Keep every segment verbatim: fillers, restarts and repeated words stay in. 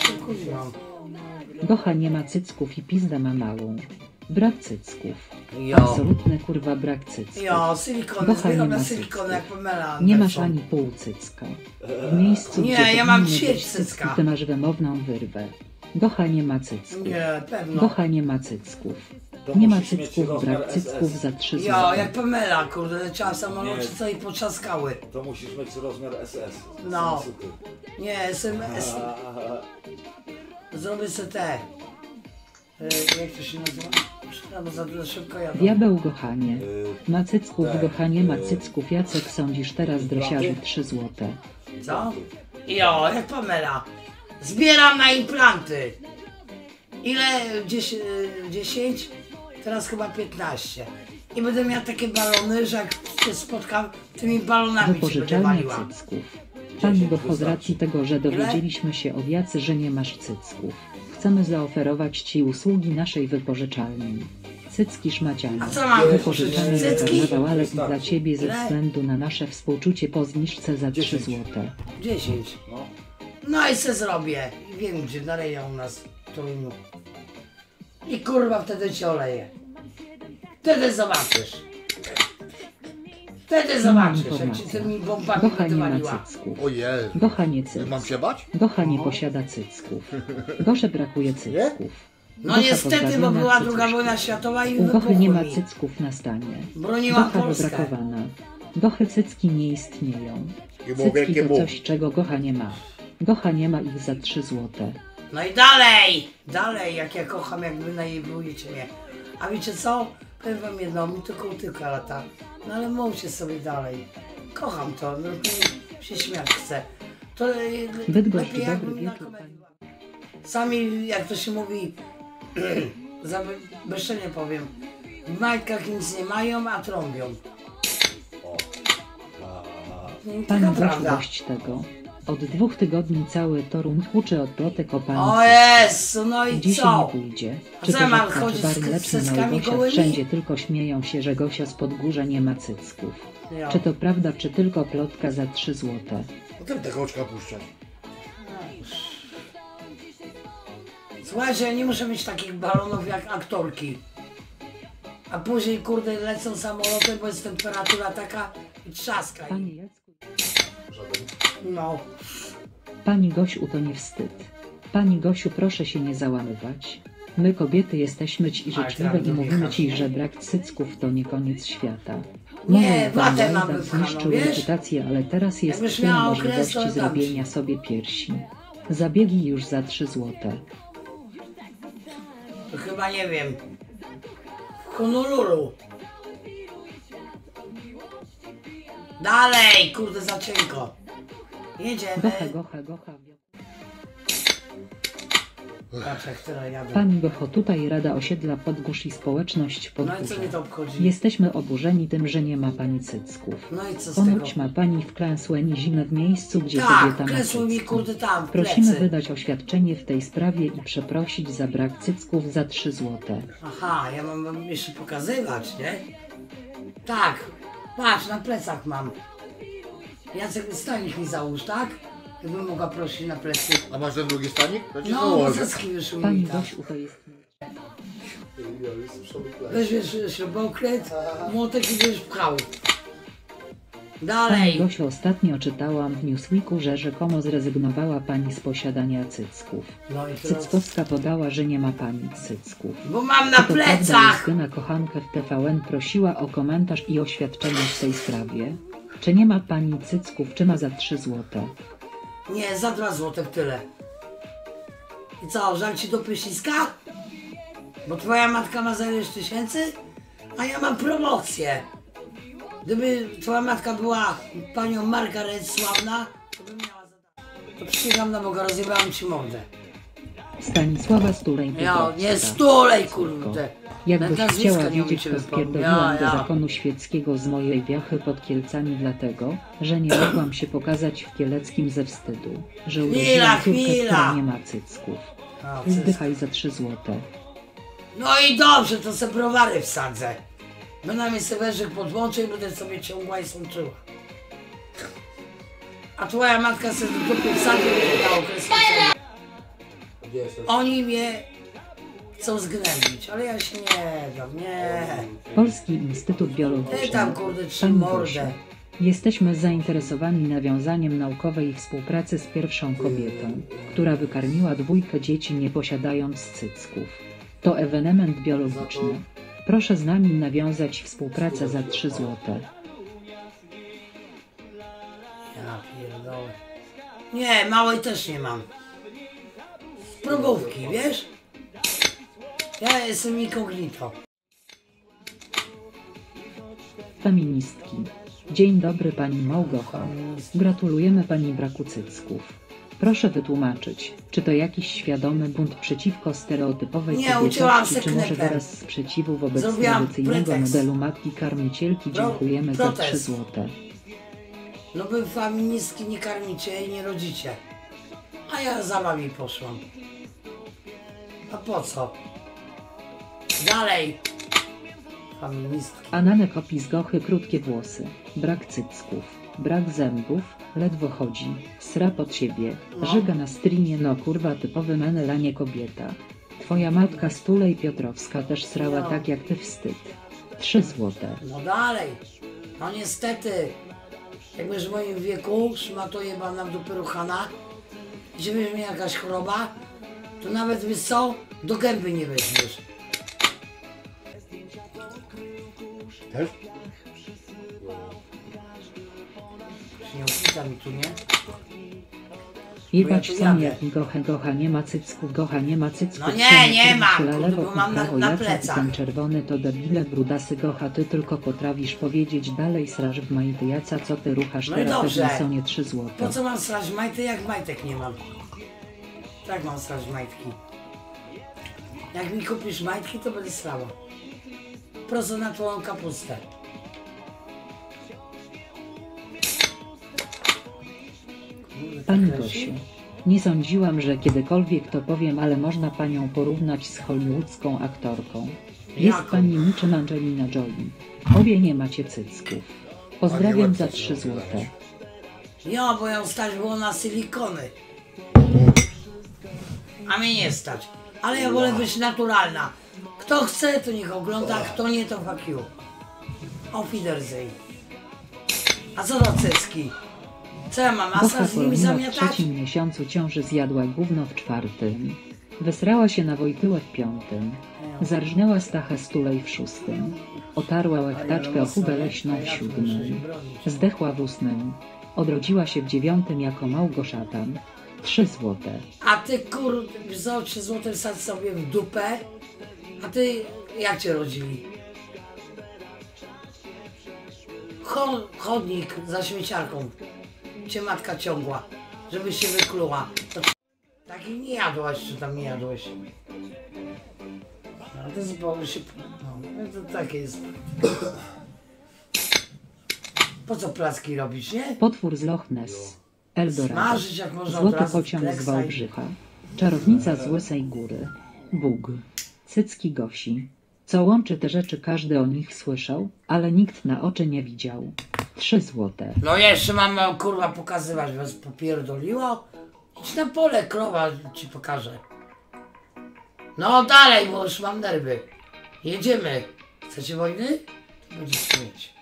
kurwa. Gocha nie ma cycków i pizda ma małą. Brak cycków. Jo. Absolutny kurwa brak cycków. Jo, silikony, Gocha nie zbieram ma na silikony jak cycków. Pamela Nie masz Anderson. ani pół cycka. W miejscu, Nie, gdzie ja mam powinny ćwierć być cycki, cycka. ty masz wymowną wyrwę. Gocha nie ma cycków. Nie, pewno. Gocha nie ma cycków. To Nie ma musisz mieć cycków, rozmiar brak S S. cycków za trzy Jo, złote. jak Pamela, kurde, leciała samolocie, Nie. co i potrzaskały. To musisz mieć rozmiar S S. No. Nie, jestem... S... Zrobię sobie te... E, jak to się nazywa? Albo za dużo szybko jadę. Diabeł Gochanie. Yy, Ma cycków, tak, Gochanie ma yy. cycków. Jacek sądzisz teraz drosiarzy trzy złote. Co? Jo, jak Pamela. Zbieram na implanty. Ile? dziesięć? Teraz chyba piętnaście. I będę miał takie balony, że jak się spotkam, tymi balonami ci będę Wypożyczalnia waliła. cycków. Pani Gocho, z racji tego, że dowiedzieliśmy się od Jacy, że nie masz cycków, chcemy zaoferować Ci usługi naszej wypożyczalni. Cycki szmaciane. A co mam Wypożyczalnia wypożyczyć? za Cycki? karnawał, ale i dla Ciebie ze Ile? względu na nasze współczucie po zniżce za trzy dziesięć. złote. dziesięć. No. No i se zrobię. I wiem gdzie, na reja u nas w Toruniu. I kurwa wtedy cię oleję. Wtedy zobaczysz. Wtedy zobaczysz, jak ci tymi bombami Gocha będę nie ma waliła. cycków. Ojej, Gocha nie cyck. mam się bać? Gocha nie No. posiada cycków. Gosze brakuje cycków. No Gocha niestety, bo pozbawiona była cycuszków. druga wojna światowa i U Gochy nie ma wybuchły mi. cycków na stanie. Broniłam Gocha Polskę. wybrakowana. Gochy cycki nie istnieją. I mu Cycki wielkie to mu. coś, czego Gocha nie ma. Gocha nie ma ich za trzy złote. No i dalej! Dalej, jak ja kocham, jak wy najebujecie mnie. A wiecie co? Powiem wam jedno, mi to kołtyka lata. No ale mówcie sobie dalej. Kocham to, no to się śmiać chcę. To e, Bydgoszcz, lepiej jakby dobry mi na wieczór, komedii. pani. Sami, jak to się mówi, za bezczelnie powiem, w majtkach nic nie mają, a trąbią. O. A, No, Pani taka Gosiu, prawda. dość tego. Od dwóch tygodni cały Toruń tłucze od plotek o pani O cyckach. Jezu, no i Dzisiaj co? nie pójdzie. A Czy co to ja mam żadna, chodzić czy bary z mleczne, no cyckami i Gosia gołymi? wszędzie tylko śmieją się, że Gosia z Podgórza nie ma cycków. Ja. Czy to prawda, czy tylko plotka za trzy złote? Potem tego oczka puszczać. Słuchajcie, ja nie muszę mieć takich balonów jak aktorki. A później, kurde, lecą samolotem, bo jest temperatura taka i trzaska. Panie Jacku, No. Pani Gosiu, to nie wstyd. Pani Gosiu, proszę się nie załamywać. My kobiety jesteśmy ci Ale życzliwe teraz i mówimy wyjechać, ci, nie? że brak cycków to nie koniec świata. Nie, Może pan watę mam Wajda wypchaną, zniszczył wiesz? reputację, ale teraz jest Jakbyś tyle miała okres, możliwości to dam zrobienia ci. sobie piersi. Zabiegi już za trzy złote. To chyba nie wiem. W Honolulu. Dalej, kurde, za cienko. Jedziemy. Gocha, gocha, gocha. Patrz, jak teraz jadę. Pani Gocho, tutaj Rada Osiedla Podgórz i Społeczność No i co Podgórza. mnie to obchodzi? Jesteśmy oburzeni tym, że nie ma pani cycków. No i co z tego? Ponoć ma pani wklęsłe niziny w miejscu, gdzie Tak, kobieta ma klesły mi, cycki. kurde, tam, w Prosimy plecy. wydać oświadczenie w tej sprawie i przeprosić za brak cycków za trzy złote. Aha, ja mam wam jeszcze pokazywać, nie? Tak, patrz, na plecach mam. Jacek, stanik mi załóż, tak? Jakbym mogła prosić na plecy. A masz ten drugi stanik? To ci No, bo założę. zaski wyszły Pani mi tam. Gosiu, to jest... Weźmiesz śrubokręt, młotek i będziesz pchał. Pani Dalej. Gosiu, ostatnio czytałam w Newsweeku, że rzekomo zrezygnowała pani z posiadania cycków. No i teraz... Cyckowska podała, że nie ma pani cycków. Bo mam na Czy to prawda, plecach! Justyna kochankę w T V N prosiła o komentarz i oświadczenie w tej sprawie? Czy nie ma pani cycków, czy ma za trzy złote? Nie, za dwa złote w tyle. I co, żal ci do pysiska? Bo twoja matka ma za ileś tysięcy? A ja mam promocję. Gdyby twoja matka była panią Margaret sławna, to bym miała za... To przysięgam na Boga, rozjebałam ci mordę. Stanisława Stulej. Ja, nie stulej, kurde. Jakbyś Nazwiska chciała nie wiedzieć, umiecie to spierdoliłam wypowiedzieć. do Ja, ja. zakonu świeckiego z mojej wiachy pod Kielcami dlatego, że nie mogłam się pokazać w Kieleckim ze wstydu, że urodziłam córkę, chwila. która nie ma cycków. A, Zdychaj za trzy złote. No i dobrze, to se browary wsadzę. Będę mi sobie wężyk podłączył i będę sobie ciągła i sączyła. A twoja matka sobie do dupy wsadzi i będzie na okres. Gdzie jesteś? Oni mnie chcą zgnębić, ale ja się nie dam, nie. Polski Instytut Biologiczny. Ty tam kurde trzy Pani mordę. Gosiu, jesteśmy zainteresowani nawiązaniem naukowej współpracy z pierwszą kobietą, która wykarmiła dwójkę dzieci nie posiadając cycków. To ewenement biologiczny. Proszę z nami nawiązać współpracę za trzy złote. Ja pierdolę. Nie, małej też nie mam. Z próbówki, wiesz? Ja jestem incognito. Feministki. Dzień dobry pani Małgocho. Gratulujemy pani braku cycków. Proszę wytłumaczyć, czy to jakiś świadomy bunt przeciwko stereotypowej Nie, ucięłam kobiecości, se czy może knepem. wyraz sprzeciwu wobec Zrobiłam tradycyjnego pretekst. modelu matki karmicielki? Pro- Dziękujemy za protest. trzy złote. No wy feministki nie karmicie i nie rodzicie. A ja za wami poszłam. A po co? Dalej. Feministki. Ananek opis gochy, krótkie włosy, brak cycków, brak zębów, ledwo chodzi, sra pod siebie, No. żyga na strinie, no kurwa typowy menel, a nie kobieta. Twoja matka Stulej Piotrowska też srała No. tak jak ty, wstyd. Trzy złote. No dalej. No niestety. Jak będziesz w moim wieku, szmato jebana w dupy ruchana, i że będzie mi jakaś choroba, to nawet wiesz co, do gęby nie weźmiesz. Też? Czy nie upica mi tu, nie? Jebać Bo ja tu sam jadę. jak gocha, gocha nie ma cycków, gocha nie ma cycków. No nie, Same nie kurwy ma, tyle kurde, lewo bo mam na- prawo, na Jacek i plecach. ten czerwony to debile, brudasy gocha, ty tylko potrafisz powiedzieć dalej, sraż w majty, Jaca, co ty ruchasz No i teraz, dobrze. pewnie są nie trzy złote. Po co mam srać majty, jak majtek nie mam? Tak mam srać majtki. Jak mi kupisz majtki, to będę srała. Prosto na twoją kapustę. Kurde, Pani tak leci? Gosiu, nie sądziłam, że kiedykolwiek to powiem, ale można panią porównać z hollywoodzką aktorką. Jest Jaką? pani niczym Angelina Jolie. Obie nie macie cycków. Pozdrawiam za trzy złote. Ja, bo ją stać było na silikony. A mnie nie stać. Ale ja wolę być naturalna. Kto chce, to niech ogląda, kto nie, to fuck you. Auf Wiedersehen. A co do cycki? Co ja mam, Gocha masaż z nimi Polonina w zamiatać? trzecim miesiącu ciąży zjadła gówno w czwartym. Wysrała się na Wojtyłę w piątym. Zarżnęła Stachę Stulej w szóstym. Otarła łechtaczkę o chubę leśną w siódmym. Zdechła w ósmym. Odrodziła się w dziewiątym jako Małgoszatan. Trzy złote. A ty kur... za trzy złote wsadź sobie w dupę. A ty jak cię rodzili? Cho- chodnik za śmieciarką cię matka ciągła, żebyś się wykluła. To takich nie jadłaś, czy tam nie jadłeś? No to jest, bo się... No, no to takie jest. Po co placki robić, nie? Potwór z Loch Ness. Eldorado. Smażyć jak można od Złoty razu pociąg z kleksa i- Wałbrzycha. Czarownica z Łysej Góry. Bóg. Cycki Gosi. Co łączy te rzeczy, każdy o nich słyszał, ale nikt na oczy nie widział. Trzy złote. No jeszcze mam kurwa pokazywać, was popierdoliło. Idź na pole, krowa ci pokażę. No dalej, bo już mam nerwy. Jedziemy. Chcecie wojny? To będzie śmieć.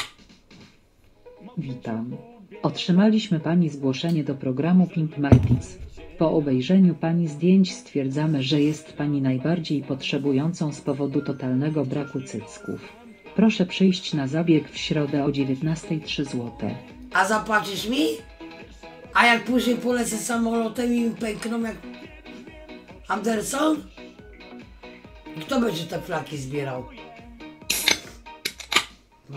Witam. Otrzymaliśmy pani zgłoszenie do programu Pimp My Tits. Po obejrzeniu pani zdjęć stwierdzamy, że jest pani najbardziej potrzebującą z powodu totalnego braku cycków. Proszę przyjść na zabieg w środę o dziewiętnastej. Trzy złote. A zapłacisz mi? A jak później polecę samolotem i mi pękną jak Anderson? I kto będzie te flaki zbierał? No.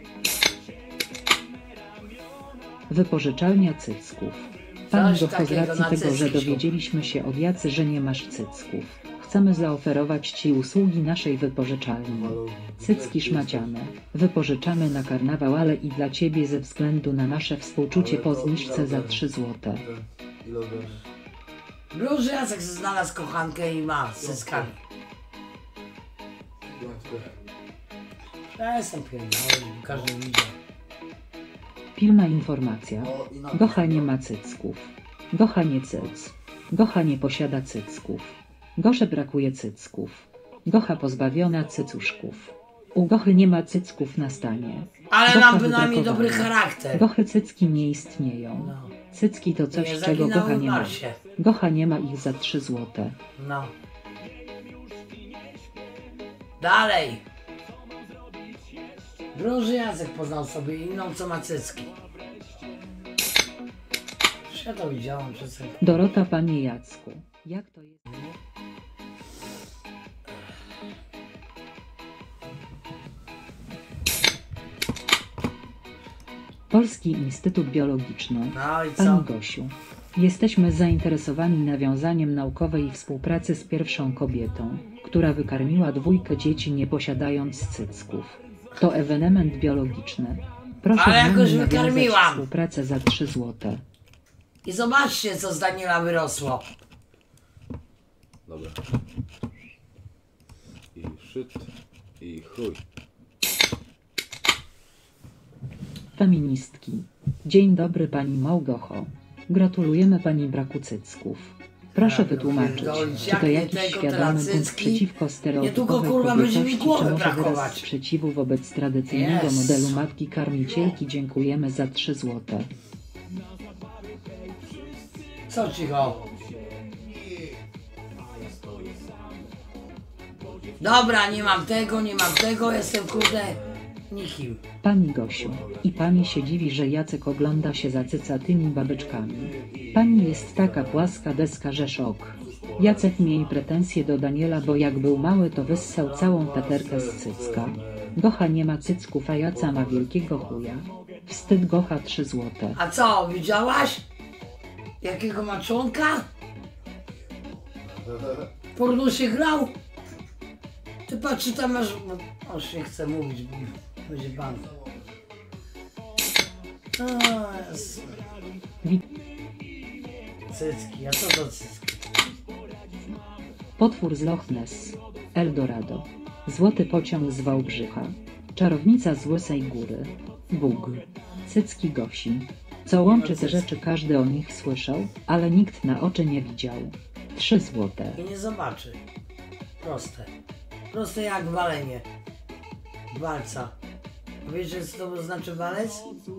Wypożyczalnia cycków. Pani Coś Gocho, z takiego racji na tego, że cycki. dowiedzieliśmy się od Jacy, że nie masz cycków, chcemy zaoferować ci usługi naszej wypożyczalni. Cycki szmaciane. Wypożyczamy na karnawał, ale i dla ciebie ze względu na nasze współczucie po zniżce za trzy złote. Ile ogarniesz? Bluzy Jacek znalazł kochankę i ma z cyckami. Ja jestem pierdolony, każdy widział. Pilna informacja. No i napisz. Gocha nie ma cycków. Gocha nie cyc. Gocha nie posiada cycków. Gosze brakuje cycków. Gocha pozbawiona cycuszków. U Gochy nie ma cycków na stanie. Ale Gocha mam bynajmniej dobry wybrakowana. charakter. Gochy cycki nie istnieją. No. Cycki to coś, Nie czego zaginęły Gocha w nie ma. Marsie. Gocha nie ma ich za trzy złote. No. Dalej. Droży Jacek poznał sobie inną, co ma cycki. Już ja to widziałam przez ten... Dorota, panie Jacku. Jak to jest? Polski Instytut Biologiczny. No i Pani co? Gosiu, jesteśmy zainteresowani nawiązaniem naukowej współpracy z pierwszą kobietą, która wykarmiła dwójkę dzieci nie posiadając cycków. To ewenement biologiczny. Proszę Ale z nami jakoś nawiązać wykarmiłam. współpracę za trzy złote. I zobaczcie, co z Daniela wyrosło. Dobra. I szyt, i chuj. Feministki. Dzień dobry pani Małgocho. Gratulujemy pani braku cycków. Proszę Ja wytłumaczyć, pierdolić, czy jak to nie jakiś tego, świadomy teraz bunt cycki? przeciwko Niedługo, stereotypowej kurwa, będzie mi kobiecości, głowy czy może wyraz brakować. sprzeciwu wobec tradycyjnego Yes. modelu matki karmicielki. Dziękujemy za trzy złote. Co cicho? Dobra, nie mam tego, nie mam tego, jestem kurde nikim. Pani Gosiu, i pani się dziwi, że Jacek ogląda się za cycatymi babeczkami. Pani jest taka płaska deska, że szok. Jacek miej pretensje do Daniela, bo jak był mały, to wyssał całą taterkę z cycka. Gocha nie ma cycków, a Jaca ma wielkiego chuja. Wstyd. Gocha trzy złote. A co, widziałaś? Jakiego ma członka? Porno się grał? Ty patrz, czy tam masz... No, już nie chcę mówić, bo będzie ban. O, jest... Wi- Cycki, a co to cycki? Potwór z Loch Ness. Eldorado. Złoty pociąg z Wałbrzycha. Czarownica z Łysej Góry. Bóg. Cycki Gosi. Co łączy te rzeczy, każdy o nich słyszał, ale nikt na oczy nie widział. Trzy złote. I nie zobaczy. Proste. Proste jak walenie. Walca. Wiecie, co to znaczy walec?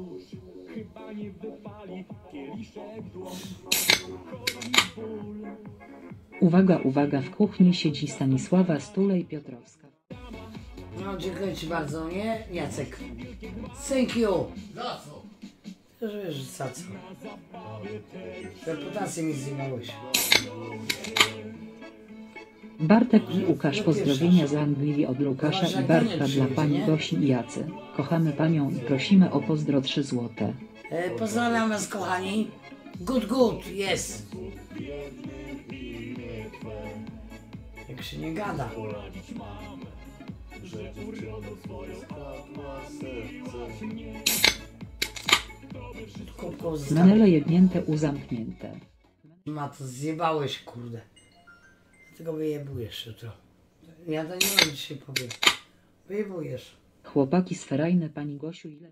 Uwaga, uwaga, w kuchni siedzi Stanisława Stulej-Piotrowska. No, dziękuję ci bardzo, nie? Jacek. Thank you. Za co? Już wiesz, za co. Reputację mi zjebałeś. Bartek i Łukasz, pozdrowienia z Anglii od Łukasza i Bartka dla pani Gosi i Jacy. Kochamy panią i prosimy o pozdro trzy złote. E, pozdrawiam was, kochani. Good, good, yes. Jak się nie gada. Kubką zostawię. Manele jebnięte, uzamknięte. Ma to zjebałeś, kurde. Dlatego wyjebujesz jutro. Ja to nie wiem, dzisiaj powiem. Wyjebujesz. Chłopaki sferajne, pani Gosiu, ile...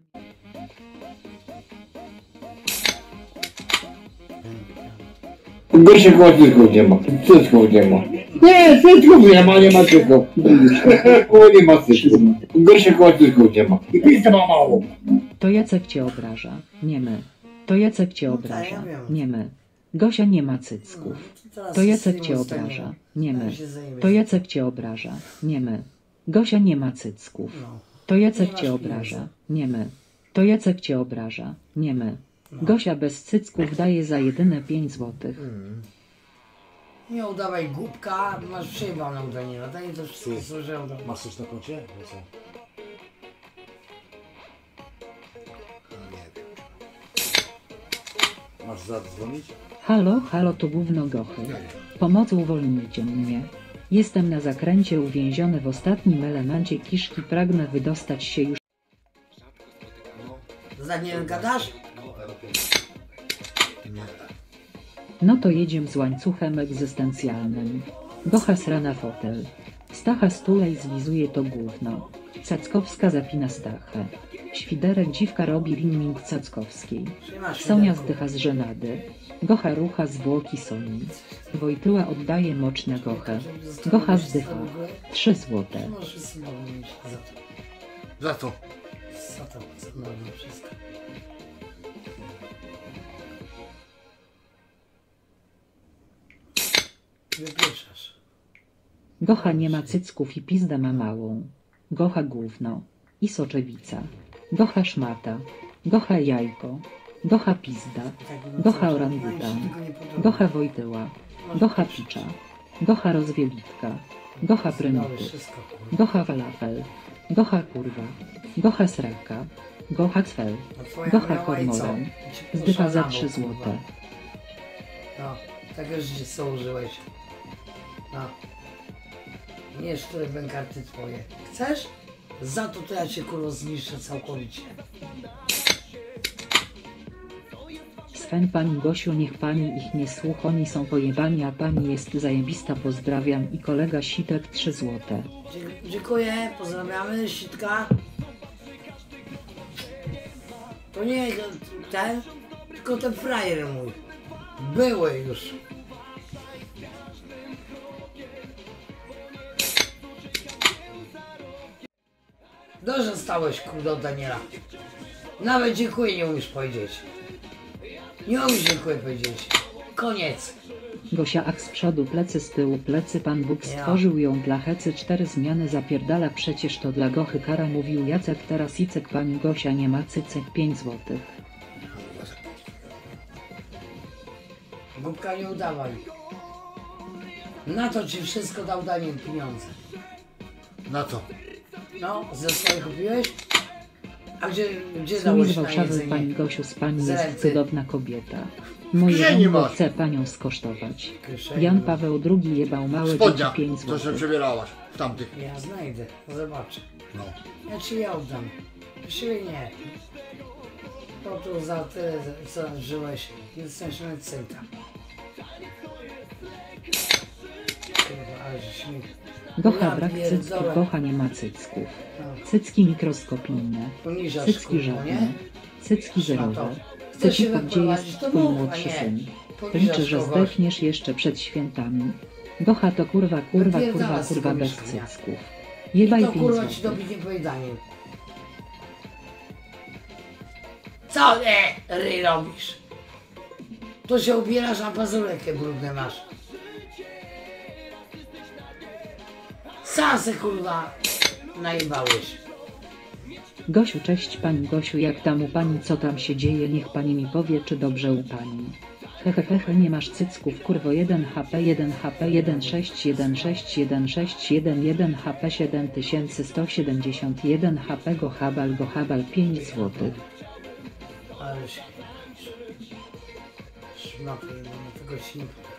Gosia cycków nie ma, cycków nie ma. Nie, cycków nie ma, nie ma cycków. O, nie ma cycków. Gosia cycków nie ma. I pizza ma mało. To Jacek cię obraża, nie my. To Jacek cię No tak, obraża, ja wiem. nie my. Gosia nie ma cycków. Teraz To Jacek z cię tym obraża, nie my. się zajmie. To Jacek cię obraża, nie my. Gosia nie ma cycków. No. To Jacek Nie cię masz obraża, pieniędzy. nie my. To Jacek cię obraża, nie my. No. Gosia bez cycków daje za jedyne pięć złotych. Nie udawaj głupka, masz przejebane Daniela. Daniel to wszystko Ty. słyszał. Masz coś na koncie? No co? Masz zadzwonić? Halo, halo, tu gówno Gochy. Pomocy, uwolnijcie mnie. Jestem na zakręcie uwięziony w ostatnim elemencie kiszki, pragnę wydostać się już. Z Danielem gadasz? No to jedziemy z łańcuchem egzystencjalnym. Gocha sra na fotel. Stacha Stulej zlizuje to gówno. Cackowska zapina Stachę. Świderek dziwka robi rinning Cackowskiej. Trzymasz Sonia świderku. zdycha z żenady. Gocha rucha zwłoki Soni. Wojtyła oddaje moczne Gochę. Gocha zdycha. Trzy złote. Możesz sobie mieć za to. Za co? Za to, co robię wszystko. Wypieszasz. Gocha nie ma cycków i pizdę ma małą. Gocha gówno. I soczewica. Gocha szmata. Gocha jajko. Gocha pizda. Gocha orangutan. Gocha Wojtyła. Gocha picza. Gocha rozwiewitka. Gocha prymityw. Gocha falafel. Gocha kurwa. Gocha sraka. Gocha cfel. Gocha kormoran. Zdycha za trzy złote. No, tego życie co użyłeś. No. Nie sztury bękarty twoje. Chcesz? Za to to ja cię kurwa zniszczę całkowicie. Sven pani Gosiu, niech pani ich nie słucha, oni są pojebani, a pani jest zajebista, pozdrawiam. I kolega Sitek trzy złote. Dzie- dziękuję, pozdrawiamy, Sitka. To nie ten, tylko ten frajer mój. Były już. Dobrze stałeś, kurde, od Daniela. Nawet dziękuję nie umiesz powiedzieć. Nie umiesz dziękuję powiedzieć. Koniec. Gosia ach z przodu, plecy z tyłu, plecy, Pan Bóg stworzył ją dla Hecy, cztery zmiany zapierdala, przecież to dla Gochy kara, mówił Jacek, teraz Icek, pani Gosia nie ma cycek, pięć złotych. Głupka, nie udawaj. Na to ci wszystko dał Daniel pieniądze. Na co? No, ze swoich kupiłeś? A gdzie, gdzie Sumi z dałeś na Warszawy, jedzenie? pani Gosiu, z pani Z jest ręce. cudowna kobieta. Moje Kieszeni wągo masz. chce panią skosztować. Kieszeni. Jan Paweł drugi jebał małe Spodnia, dzieci, pięć to się złotych. przebierałaś w tamtych. Ja znajdę, zobaczę. No. Ja ci je oddam. Siebie nie. Po tu za tyle, co żyłeś, jesteśmy cynta. Kurwa, ale że śmiech. Gocha Ja brak pierdolę. cycków, Gocha nie ma cycków. No, Cycki mikroskopijne. poniżasz, Cycki kurwa, żadne. nie? Cycki Szmato. zerowe. Chcesz się Cyciku, gdzie wyprowadzić, jest to twój mów, a młodszy nie. syn? Poniżasz Liczę, że kogoś. zdechniesz jeszcze przed świętami. Gocha to kurwa, kurwa, Wypierdala kurwa, z kurwa tego bez mieszkania. cycków. I Jebaj to pięć kurwa ci złotych. dobić nie pojedanie. Co e, ry robisz? To się ubierasz, a pazurek brudne masz. Sam se kurwa najebałeś. Gosiu, cześć pani Gosiu, jak tam u pani, co tam się dzieje, niech pani mi powie, czy dobrze u pani. Hehehehe, nie masz cycków, kurwo, jeden H P, jeden H P, jeden sześć jeden sześć jeden sześć jeden jeden H P, siedem tysięcy sto siedemdziesiąt jeden H P, Gohabal, Gohabal, pięć złotych. Ale się szmaty, no tego ci nie powiem.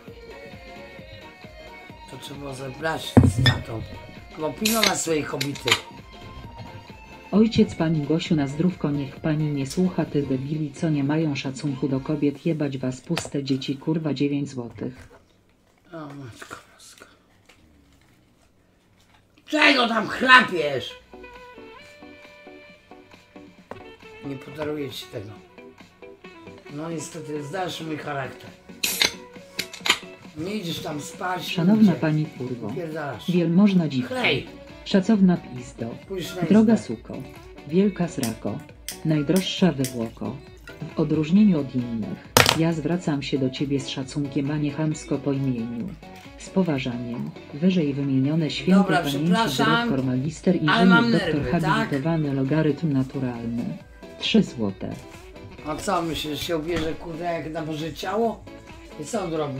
To trzeba zebrać z tatą. Bo pilnować swojej kobiety. Ojciec pani Gosiu, na zdrówko, niech pani nie słucha tych debili, co nie mają szacunku do kobiet, jebać was puste dzieci, kurwa, dziewięć złotych. O matko boska. Czego tam chlapiesz? Nie podaruję ci tego. No niestety, znasz mój charakter. Nie idziesz tam spać. Szanowna nigdzie. pani kurwo, Pierdalasz. wielmożna dziwko, Chlej, szacowna pizdo, pójdź na droga izbę. suko, wielka srako, najdroższa wywłoko. W odróżnieniu od innych, ja zwracam się do ciebie z szacunkiem, a nie chamsko po imieniu. Z poważaniem, wyżej wymienione święte Dobra, pamięci przepraszam, dyrektor magister ale inżynier mam doktor nerwy, tak? habilitowany logarytm naturalny. Trzy złote. A co myślisz, że się ubierze kurde jak na Boże ciało? I co on robi?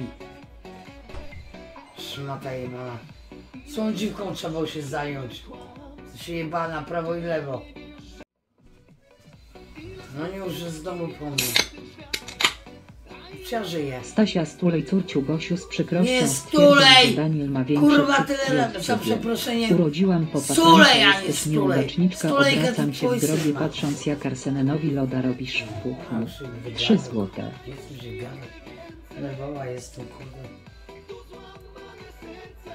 Szmata jebana. Tą dziwką trzeba się zająć. To się jeba na prawo i lewo. No nie już z domu po mnie. Ja żyję. Stasia Stulej, córciu Gosiu, z przykrością Nie stwierdzam, Stulej! że Daniel ma większe Kurwa cycki tyle od za ciebie. przeproszeniem. Urodziłam po Stulej, a nie jesteś Stulej. nieudaczniczka, Stulejka to obracam się twój w grobie, syn ma. patrząc jak Arsenenowi loda robisz w kuchni. Trzy złote. Jest mi się gada. Nerwowa jestem, kurde.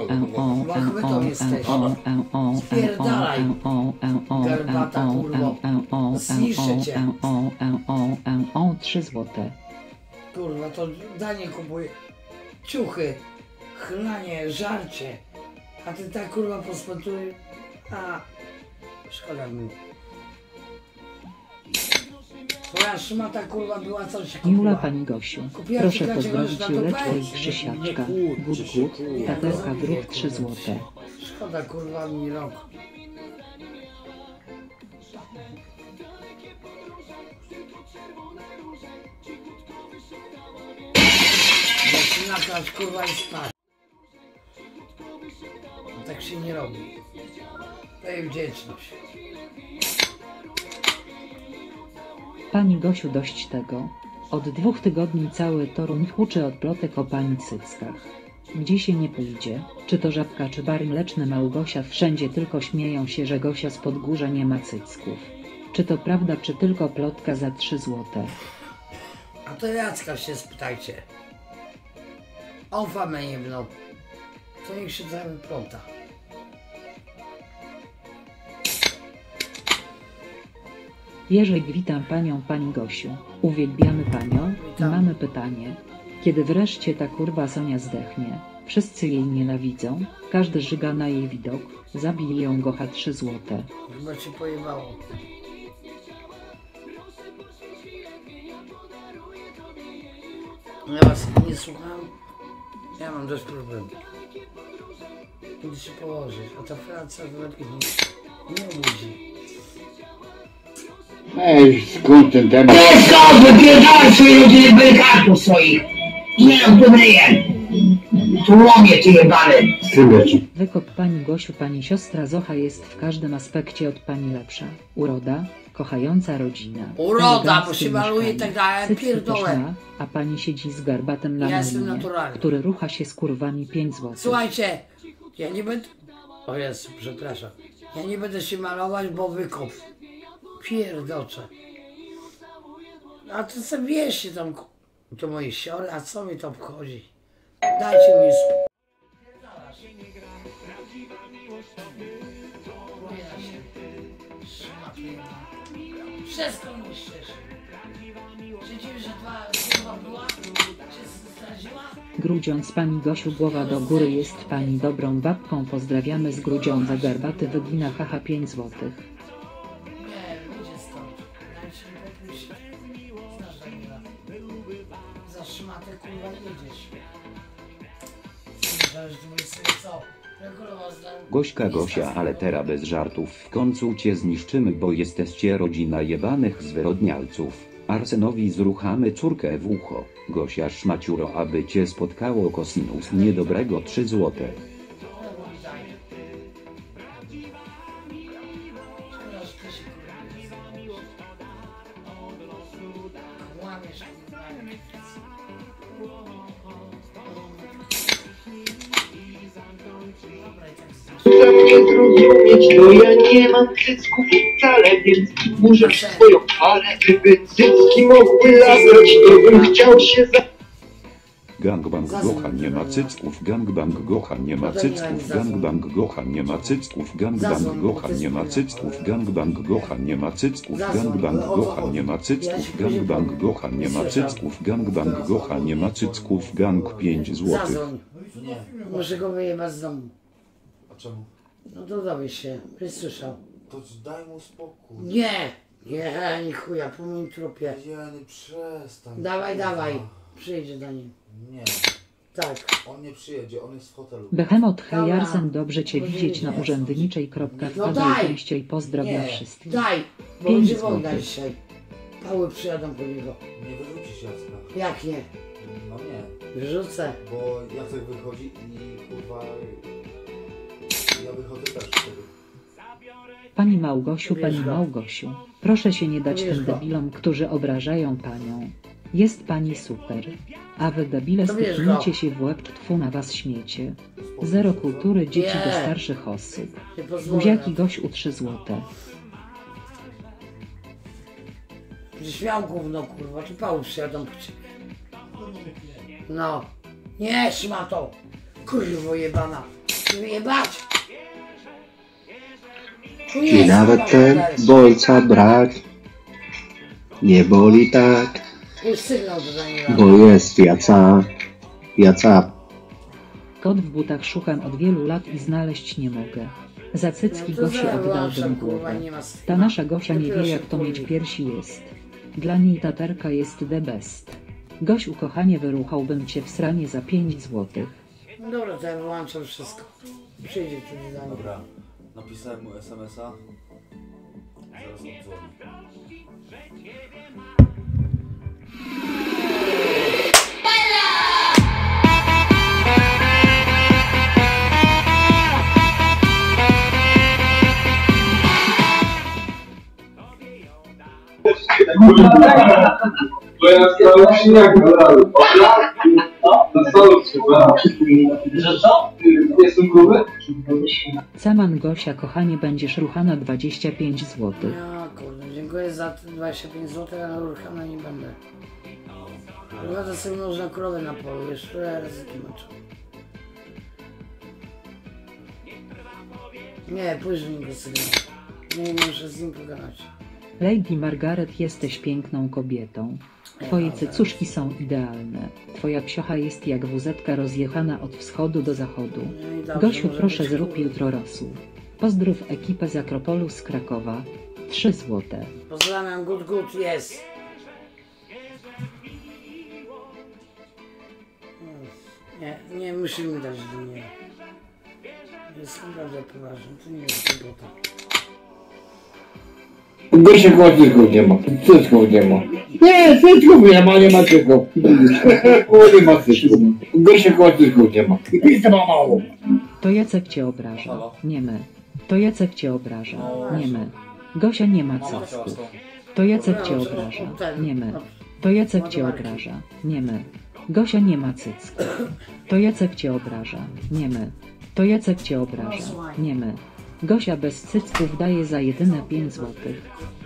Łachwytą jesteś. Spierdalaj. Garbata, kurwo. Zniszczę cię. Trzy złote. Kurwa, to danie kupuję. Ciuchy, chlanie, żarcie. A ty tak kurwa pospętujesz. A, szkoda mi. Twoja szmata kurwa była coś kupiła. Jula pani Gosiu, Kupiła proszę ci pozdrowić na to Juleczkę i pędź. Krzysiaczka. Gut, gut, taterka druk trzy złote. Szkoda kurwa mi rok. Zaczyna kurwa i spać. No tak się nie robi. Daj wdzięczność. Pani Gosiu, dość tego. Od dwóch tygodni cały Toruń huczy od plotek o pani cyckach. Gdzie się nie pójdzie, czy to Żabka, czy bar mleczny Małgosia, wszędzie tylko śmieją się, że Gosia z Podgórza nie ma cycków. Czy to prawda, czy tylko plotka za trzy złote? A to Jacka się spytajcie. On famę jebnął. To niech się cały pląta. Jerzek, witam panią, pani Gosiu. Uwielbiamy panią i Witam. mamy pytanie. Kiedy wreszcie ta kurwa Sonia zdechnie? Wszyscy jej nienawidzą, każdy żyga na jej widok, zabili ją Gocha trzy złote. Chyba cię pojebało. Ja was nie słucham. Ja mam dość problemów. Idę się położyć, a ta praca w lepiej nie, nie obudzi. Ej, skąd ten temat? Nie skąd wypierdalaj swoje rodziny belkartów swoich! Nie no, to myję! Tłumie ty jebany! Sylweci. Wykop pani Gosiu, pani siostra Zocha jest w każdym aspekcie od pani lepsza. Uroda, kochająca rodzina. Uroda, bo eleganckie się maluje i mieszkanie. tak dalej, Cycki pierdolę. też ma, a pani siedzi z garbatem na Ja jestem melinie, naturalny. który rucha się z kurwami pięć złotych. Słuchajcie, ja nie będę... O Jezu, przepraszam. Ja nie będę się malować, bo wykop. Pierdocze. A to sobie wieście tam, ku- to moje siory, a co mi to obchodzi? Dajcie mi spokój. Wszystko niszczysz. Przecież, że dwa słowa była, się zdradziła? Grudziądz, pani Gosiu, głowa do góry, jest pani dobrą babką, pozdrawiamy z Grudziądza, garbaty wygina, haha, pięć złotych. Nie, ludzie stąd. Dajcie mi popuścić. Znasz Daniela. Za szmatę kurwa jedziesz. Żeś mówisz sobie co? Regulował zdał. Gośka Gosia, ale teraz bez żartów, w końcu cię zniszczymy, bo jesteście rodzina jebanych zwyrodnialców. Arsenowi zruchamy córkę w ucho. Gosia szmaciuro, aby cię spotkało kosinus niedobrego trzy złote. Chcę mnie zrozumieć, to ja nie mam cycków wcale, więc muszę swoją parę, żeby cycki mogły latać, to bym chciał się za... gangbang gocha nie ma cycków, gangbang gocha nie ma cycków, gangbang gocha nie ma cycków, gangbang gocha nie ma cycków, gangbang gocha nie ma cycków, gangbang gocha nie ma cycków, gangbang gocha nie ma cycków, gangbang gocha nie ma cycków, gang pięć złotych. Zadzwoń. Nie. Muszę go wyjebać z domu. A czemu? No to dowiesz się, byś słyszał. To daj mu spokój. Nie! Nie, nie chuja, po moim trupie. Jeny, przestań. Dawaj, kurwa. dawaj. Przyjdzie do nim. Nie, Tak. on nie przyjedzie, on jest w hotelu. Behemoth Hejarsen, dobrze cię widzieć na urzędniczej. Kropka, No wpadaj daj! częściej, pozdrowiam Nie, wszystkich. daj, bo Pięć będzie wojna złotych. dzisiaj. Pały przyjadą po niego. Nie wyrzucisz Jacka. Jak nie? No nie, Wyrzucę. bo Jacek wychodzi i kurwa... Ja wychodzę też wtedy. Pani Małgosiu, Bierz pani go. Małgosiu, proszę się nie dać Bierz tym go. debilom, którzy obrażają panią. Jest pani super. A wy debile To bierz styknijcie go. się w łeb, tfu na was śmiecie. Zero kultury dzieci do Nie. starszych osób. Nie pozwolę. Buziaki Gosiu trzy złote. Będziesz miał gówno, kurwa, tu pały przyjadą po ciebie. No. Nie, szmato. Kurwo jebana. Wyjebać. Tu I jest, nawet kurwa, ten model. bolca brak nie boli tak, Już sygnał do Daniela. bo jest jaca, jaca. Kot w butach szukam od wielu lat i znaleźć nie mogę. Za cycki No to Gosi zaraz oddałbym wyłączam, kurwa, głowę. nie ma Ta streama. nasza Gosia nie Dopiero wie się jak to mieć wkurwi. piersi jest. Dla niej taterka jest the best. Gosiu kochanie, wyruchałbym cię w sranie za pięć złotych. No dobra, to ja wyłączam wszystko. Przyjdzie wtedy Daniel. Dobra, napisałem mu es em es a. Zaraz oddzwoni. Bo ja stałem się jak naprawdę. Stałem się, że co? Jestem gruby? Saman Gosia kochanie, będziesz ruchana dwadzieścia pięć złotych. Ja kurde, dziękuję za te dwadzieścia pięć złotych, ale ruchana nie będę. Chyba to sobie można krowę na polu, jeszcze razy tłumaczę. Nie, później go sobie. Nie muszę z nim pogadać. Lady Margaret, jesteś piękną kobietą. Twoje cycuszki są idealne. Twoja psiocha jest jak wuzetka rozjechana od wschodu do zachodu. No i dobrze, Gosiu, może proszę być zrób kurwa. jutro rosół. Pozdrów ekipę z Akropolu z Krakowa. trzy złote. Pozdrawiam, good good, jest. Nie, nie musimy dać do mnie. Jest naprawdę poważny, to nie jest robota. Gosia chyba cycków nie ma. Cycków nie ma. Nie, cycków nie ma, nie ma cycków. O, nie ma cycków. Gosia chyba cycków nie ma. Jest to mało. To Jacek cię obraża. Nie my. To Jacek cię obraża. Nie my. Gosia nie ma cycków. To Jacek cię obraża. Nie my. To Jacek cię obraża. Nie my. Gosia nie ma cycków. To Jacek cię obraża. Nie my. To Jacek cię obraża. Nie my. Gosia bez cycków daje za jedyne pięć złotych.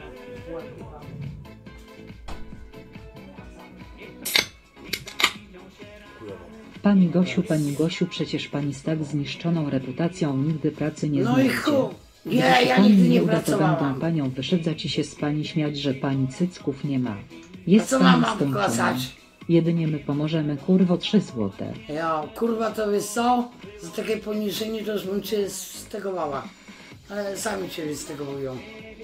Pani Gosiu, pani Gosiu, przecież pani z tak zniszczoną reputacją nigdy pracy nie No i znajdzie. chuj. Gdy Nie, się ja pani nigdy nie uda, to będą pracowałam. panią wyszydzać i się z pani śmiać, że pani cycków nie ma. A Jest co pani mam mam skończona. pokazać? Jedynie my pomożemy, kurwo, trzy złote. Ja, kurwa, to wiesz co? Za takie poniżenie to już bym cię stegowała. Ale sami cię stegowują.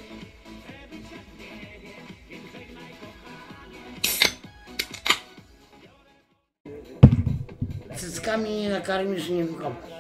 Cyckami nie nakarmisz, nie wykopisz.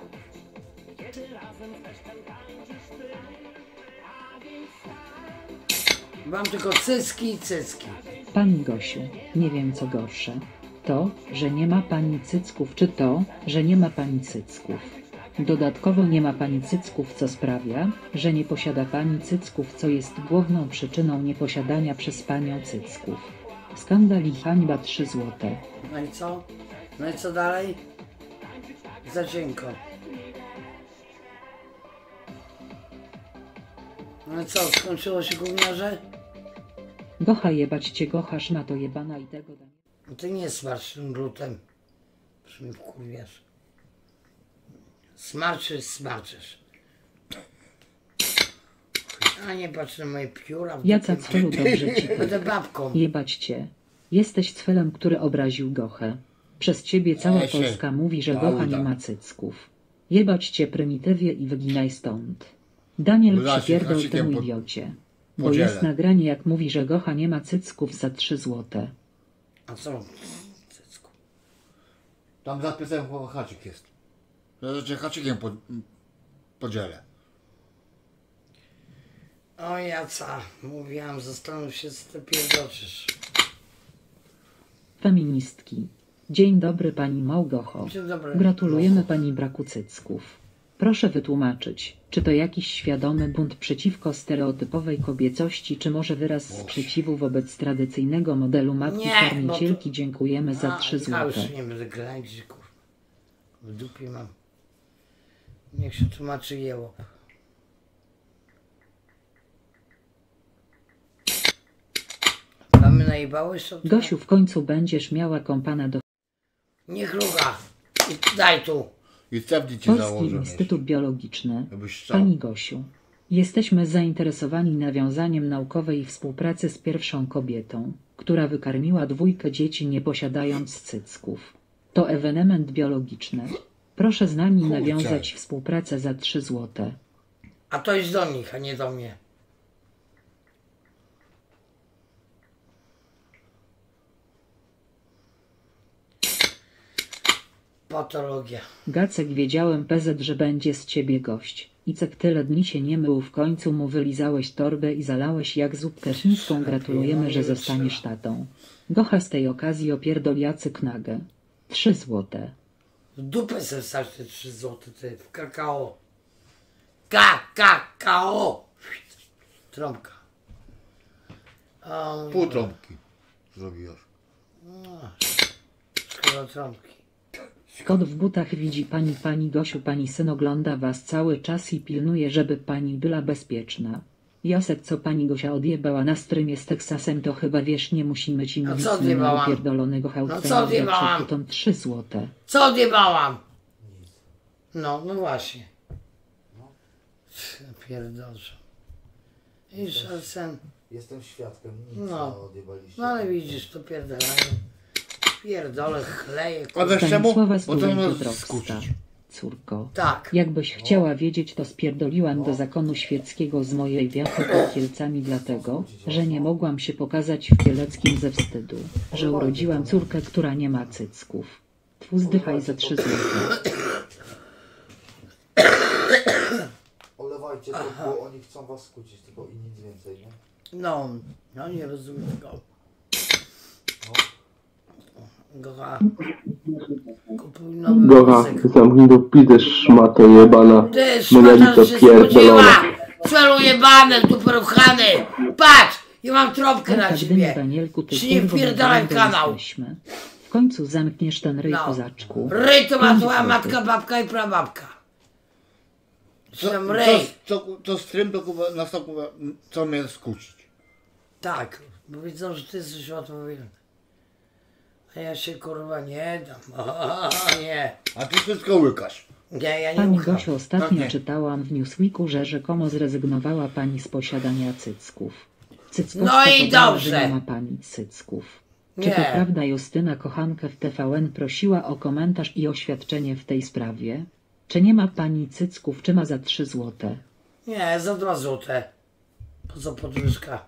Mam tylko cycki i cycki. Pani Gosiu, nie wiem co gorsze. To, że nie ma pani cycków, czy to, że nie ma pani cycków. Dodatkowo nie ma pani cycków, co sprawia, że nie posiada pani cycków, co jest główną przyczyną nieposiadania przez panią cycków. Skandal i hańba trzy złote. No i co? No i co dalej? Za cienko. No i co, skończyło się gówniarze? Gocha jebać cię, gocha szmato jebana i tego da. No ty nie smarz tym glutem. Już mi wkurwiasz. Smarczysz, smarczysz. A nie patrz na moje pióra. Jaca cwelu dobrze ci. Będę babką. Jebać cię. Jesteś cwelem, który obraził Gochę. Przez ciebie cała Esie. Polska mówi, że Pauza. Gocha nie ma cycków. Jebać cię prymitywie i wyginaj stąd. Daniel, Zaś przypierdol haczykiem temu po- idiocie. Bo podzielę. jest nagranie, jak mówi, że Gocha nie ma cycków za trzy złote. A co? Cycku. Tam zapisałem chyba haczyk jest. Znaczy haczykiem po, podzielę. O Jaca, mówiłam, zastanów się, co ty pierdoczysz. Feministki. Dzień dobry pani Małgocho. Dzień dobry. Gratulujemy pani braku cycków. Proszę wytłumaczyć, czy to jakiś świadomy bunt przeciwko stereotypowej kobiecości, czy może wyraz sprzeciwu wobec tradycyjnego modelu matki Nie, karmicielki? Dziękujemy za A, trzy Ja złote. już nie będę grać, kur... W dupie mam. Niech się tłumaczy jełop. Mamy najebałeś to? Gosiu, w końcu będziesz miała kompana do Niech ruga. I daj tu. I cewni ci Polski założę. Instytut Biologiczny. Żebyś chciał. Pani Gosiu, jesteśmy zainteresowani nawiązaniem naukowej współpracy z pierwszą kobietą, która wykarmiła dwójkę dzieci nie posiadając cycków. To ewenement biologiczny. Proszę z nami Kurczę. nawiązać współpracę za trzy złote. A to jest do nich, a nie do mnie. Patologia. Gacek, wiedziałem P Z, że będzie z ciebie gość. Icek tyle dni się nie mył, w końcu mu wylizałeś torbę i zalałeś jak zupkę chińską. Gratulujemy, że zostaniesz tatą. Gocha, z tej okazji opierdol Jacyk nagę. Trzy złote. W dupę se wstać te trzy złote, ty, w kakao. Ka, kakao. Trąbka. Um, Pół trąbki zrobiłaś. Szkoda trąbki. Kot w butach. Widzi pani, pani Gosiu, pani syn ogląda was cały czas i pilnuje, żeby pani była bezpieczna. Josek, co pani Gosia odjebała na strymie z Teksasem, to chyba wiesz, nie musimy ci A mówić co odjebałam? pierdolonego No co odjebałam? to trzy złote. Co odjebałam? No, no właśnie. Pierdolę. I Szarcen. Jestem świadkiem, nic No. nie odjebaliście. No ale widzisz, to pierdolenie. Pierdolę, chleję. A wiesz czemu? Stanisława Bo to Studenty nas Drogsta. skuczyć. Córko. Tak. Jakbyś chciała wiedzieć, to spierdoliłam do zakonu świeckiego z mojej wiachy pod Kielcami dlatego, że nie mogłam się pokazać w Kieleckim ze wstydu, że urodziłam córkę, która nie ma cycków. Twu zdychaj za trzy złote. Olewajcie to, bo oni chcą was skłócić, tylko i nic więcej, nie? No, no nie rozumiem tego. Gocha. Kupuj nowy Gocha, wózek. zamknij do pizdę, szmato jebana. Ty, Monolito szmata się pierdolona. zbudziła! Celu jebane, dupy ruchany! Patrz! Ja mam trąbkę na Gdyby nie ciebie! Danielku, ty Ci nie kurwo, wpierdalaj nie kanał. byliśmy. W końcu zamkniesz ten ryj, No. kozaczku. Ryj to ma Pięć twoja złotych. matka, babka i prababka. Co, Tam co, ryj. co, co stream to kurwa, na to kurwa, co mnie skusić? Tak, bo widzą, że ty jesteś odpowiedzialny. A ja się kurwa nie dam. O, nie. A ty wszystko łykasz. Nie, ja nie Pani ucham. Gosiu, ostatnio Tak nie. czytałam w Newsweeku, że rzekomo zrezygnowała pani z posiadania cycków. Cyckowska No i podała, dobrze. że nie ma pani cycków. Czy to Nie. prawda? Justyna Kochankę w T V N prosiła o komentarz i oświadczenie w tej sprawie. Czy nie ma pani cycków, czy ma za trzy złote? Nie, za dwa złote. Po co podwyżka?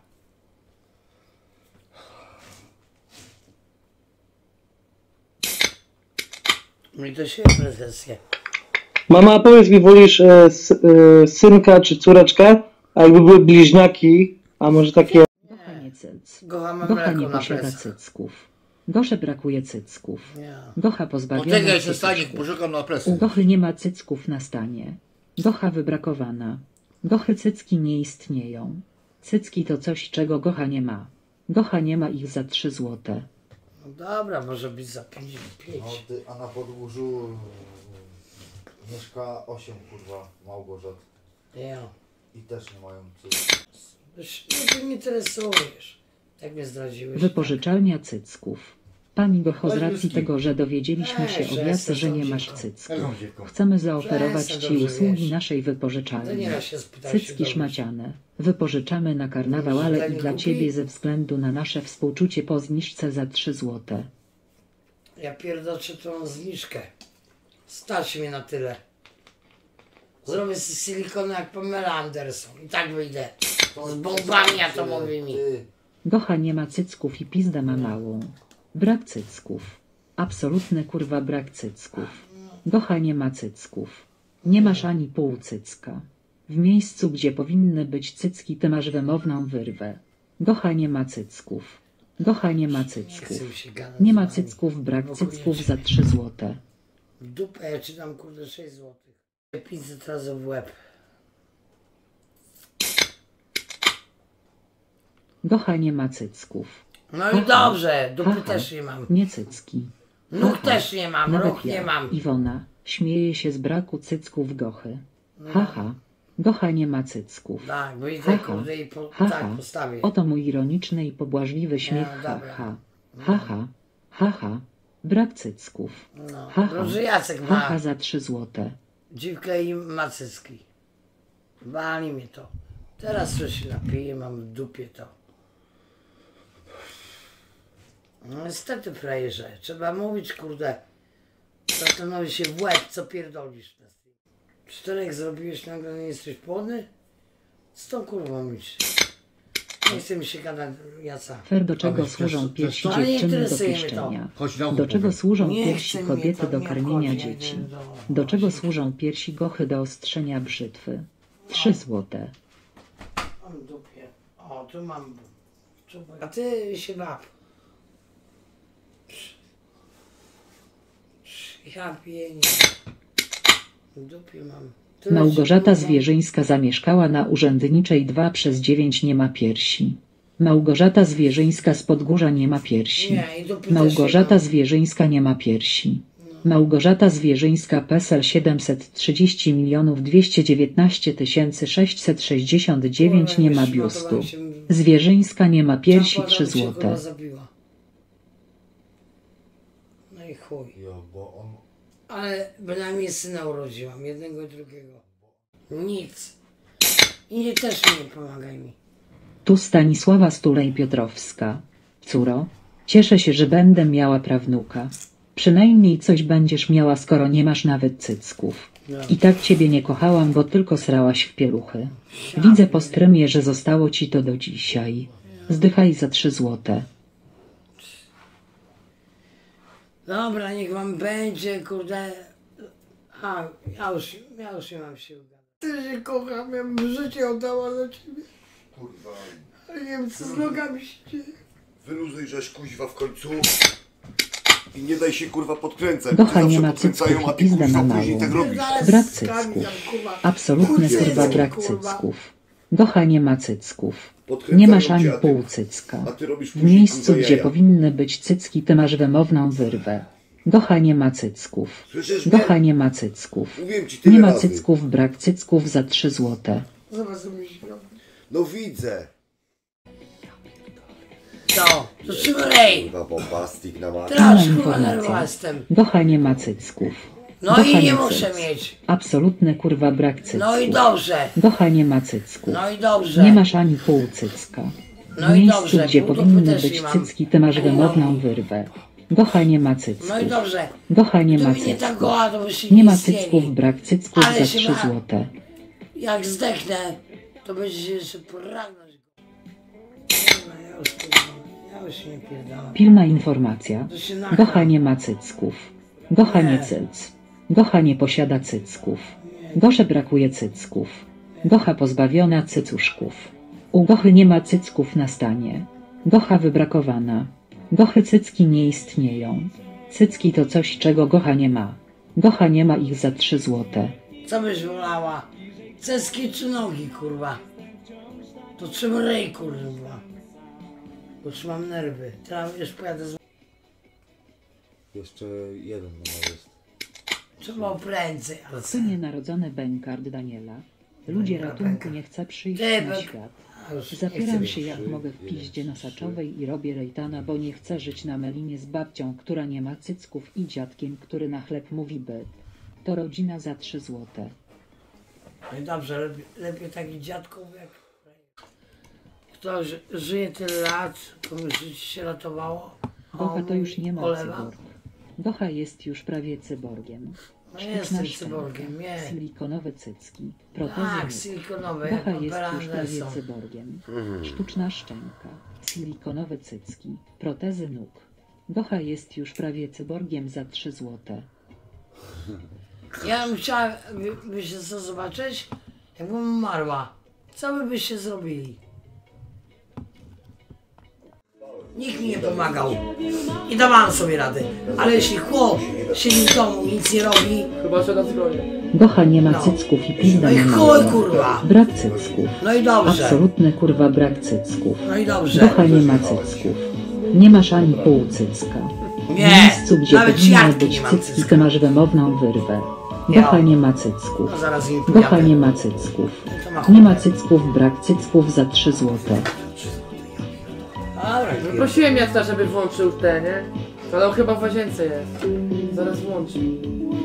Mi to się pretensje. Mama, powiedz mi, wolisz e, s, e, synka czy córeczkę? A jakby były bliźniaki, a może takie... Gocha nie cyc. Gocha ma Gocha mleko nie na posiada plecach. cycków. Gosze brakuje cycków. Nie. Gocha pozbawiona Poczekaj się cycków. stanik, poszukam na U presję. Gochy nie ma cycków na stanie. Gocha wybrakowana. Gochy cycki nie istnieją. Cycki to coś, czego Gocha nie ma. Gocha nie ma ich za trzy złote. No dobra, może być za pięć. pięć. No, ty, a na podwórzu yy, mieszka osiem kurwa Małgorzat Nie. i też nie mają cyk. Już nie, ty nie interesujesz. Tak mnie zdradziłeś. Wypożyczalnia cycków. Pani Gocho, z racji tego, że dowiedzieliśmy się od Jacy, że nie masz cycków, chcemy zaoferować Ci usługi naszej wypożyczalni. Cycki szmaciane wypożyczamy na karnawał, ale i dla Ciebie ze względu na nasze współczucie po zniżce za trzy złote. Ja pierdoczę tą zniżkę. Stać mnie na tyle. Zrobię z silikonu jak Pamela Anderson. I tak wyjdę. Z bombami atomowymi. Gocha nie ma cycków i pizda ma małą. Brak cycków. Absolutny kurwa brak cycków. Gocha nie ma cycków. Nie masz ani pół cycka. W miejscu, gdzie powinny być cycki, ty masz wymowną wyrwę. Gocha nie ma cycków. Gocha nie ma cycków. Nie ma cycków, brak cycków za trzy złote. Dupę, ja czytam kurde sześć złotych. pięćset razy w łeb. Gocha nie ma cycków. No i dobrze, dupy też nie mam. Nie cycki. Nóg też nie mam, Nawet rąk ja, nie mam. Iwona, śmieje się z braku cycków Gochy. Haha. Gocha nie ma cycków. Tak, wyjdę Haha. kurde i po, Haha. tak postawię. Oto mój ironiczny i pobłażliwy śmiech. No, dobra. Haha. Haha. Haha. Brak cycków. No, Haha. Boże Jacek ma Haha za trzy złote. dziwkę i macycki. Wali mnie to. Teraz coś się napiję, mam w dupie to. No niestety, frajerze, trzeba mówić, kurde, zastanowić się w łeb, co pierdolisz. Czterech zrobiłeś, nagle nie jesteś płodny? Z tą kurwą mieć. Nie chce mi się gadać, Jaca. Fer, do czego Ale służą też- piersi też- Ale nie dziewczyny do interesuje mnie to. pieszczenia? Chodź na Do czego powiem. służą Nie piersi chce mnie kobiety to, do nie karmienia obchodzi, dzieci? nie do- Do czego służą piersi Gochy do ostrzenia brzytwy? Trzy złote. Mam w dupie. O, tu mam. A ty się bab. Ja pienię. W dupie mam. Tyle Małgorzata ci, kurwa, Zwierzyńska zamieszkała na Urzędniczej dwa przez dziewięć, nie ma piersi. Małgorzata Zwierzyńska z Podgórza nie ma piersi. Nie, i dupy też Małgorzata nie mam. Zwierzyńska nie ma piersi. Małgorzata Zwierzyńska P E S L siedemset trzydzieści milionów dwieście dziewiętnaście tysięcy sześćset sześćdziesiąt dziewięć, nie ma biustu. Zwierzyńska nie ma piersi, trzy złote. Zabiła. No i chuj. Jo, bo on... Ale bynajmniej syna urodziłam, jednego i drugiego. Nic. I nie też mi nie pomagaj mi. Tu Stanisława Stulej-Piotrowska. Córo, cieszę się, że będę miała prawnuka. Przynajmniej coś będziesz miała, skoro nie masz nawet cycków. I tak ciebie nie kochałam, bo tylko srałaś w pieluchy. Widzę po strymie, że zostało ci to do dzisiaj. Zdychaj za trzy złote. Dobra, niech wam będzie, kurde. A, ja już, ja już nie mam sił. Ty się kocham, ja bym życie oddała za ciebie. Kurwa, Ale nie wiem, co z nogami się dzieje. wyluzuj żeś kuźwa w końcu. I nie daj się kurwa podkręcać. Gocha Ty nie zawsze ma podkręcają, cycków a i ty pizdę kurwa ma później tak małą. robisz. Brak cycków. Absolutny kurwa brak cycków. Gocha nie ma cycków. Nie masz ani pół cycka. A ty robisz W później miejscu, kurwa gdzie jaja. powinny być cycki, ty masz wymowną wyrwę. Gocha nie ma cycków. Słyszysz mnie? Gocha nie ma cycków. Mówiłem ci tyle Nie ma razy. cycków, brak cycków za trzy złote. Zobacz, co mi się robi. No widzę. Co? To trzymaj! Kurwa bombastik na matę. Teraz kurwa informacja. nerwa jestem. Gocha nie ma cycków. No Gocha i nie ma muszę cyc. mieć. Absolutny kurwa brak cycków. No i dobrze. Gocha nie ma cycków. No i dobrze. Nie masz ani pół cycka. No W i miejscu, dobrze, gdzie pół dupy powinny też być nie mam. cycki, ty masz wymowną wyrwę. Gocha nie ma cycków. No i dobrze. Gocha nie ma Gdyby nie cycków. tak goła, to byście Nie nie ma istnieli. cycków, brak cycków Ale za się trzy ma. złote. Jak zdechnę, to będziecie jeszcze pragnąć go. Dobra, ja już kurwa, ja już się nie pierdalam. Pilna informacja. To się nachla. Gocha nie ma cycków. Gocha nie Nie. cyc. Gocha nie posiada cycków. Gosze brakuje cycków. Gocha pozbawiona cycuszków. U Gochy nie ma cycków na stanie. Gocha wybrakowana. Gochy cycki nie istnieją. Cycki to coś, czego Gocha nie ma. Gocha nie ma ich za trzy złote. Co byś wolała? Ceski czy nogi, kurwa? To czym rej, kurwa? Bo trzymam nerwy. Teraz już pojadę z... Jeszcze jeden no jest. Trzeba prędzej, ale... Synie narodzony Bękard Daniela. Ludzie Dobra, ratunku Bękard. nie chce przyjść Ty, na Bęk- świat. A już nie chcę Zapieram być. się jak mogę w piździe nosaczowej i robię rejtana, bo nie chcę żyć na melinie z babcią, która nie ma cycków i dziadkiem, który na chleb mówi byt. To rodzina za trzy złote. No i dobrze, lepiej, lepiej takich dziadków jak... Kto ży- żyje tyle lat, komuś życie się ratowało, a Gocha on to już nie ma olewa. cyborg. Gocha jest już prawie cyborgiem. No Sztuczna jestem szczęka, cyborgiem, nie. silikonowe cycki, protezy Tak, nóg. silikonowe, jak Gocha jest Pamela już prawie Anderson. cyborgiem. Sztuczna szczęka, silikonowe cycki, protezy nóg. Gocha jest już prawie cyborgiem za trzy złote. Ja bym chciała, by, byście co zobaczyć, jakbym umarła. Co by byście zrobili? Nikt mi nie pomagał. I dawałam sobie radę. Ale jeśli chłop siedzi w domu, nic nie robi, Chyba, że na zbroję. Gocha nie ma No. cycków i pizda no i nie ma. chuj kurwa. Brak cycków. No i dobrze. Absolutny kurwa brak cycków. No i dobrze. Gocha nie ma cycków. Nie masz ani pół cycka. W Nie, miejscu, gdzie nawet powinny siatki być nie mam cycki, cycka. ty masz wymowną wyrwę. Gocha Ja. nie ma cycków. No zaraz im Gocha pojadę. nie ma cycków. To ma Nie ma chłopę. cycków, brak cycków za trzy złote. Dobra, No prosiłem Jacka, żeby włączył te, nie? Ale on chyba w łazience jest. Zaraz włączy.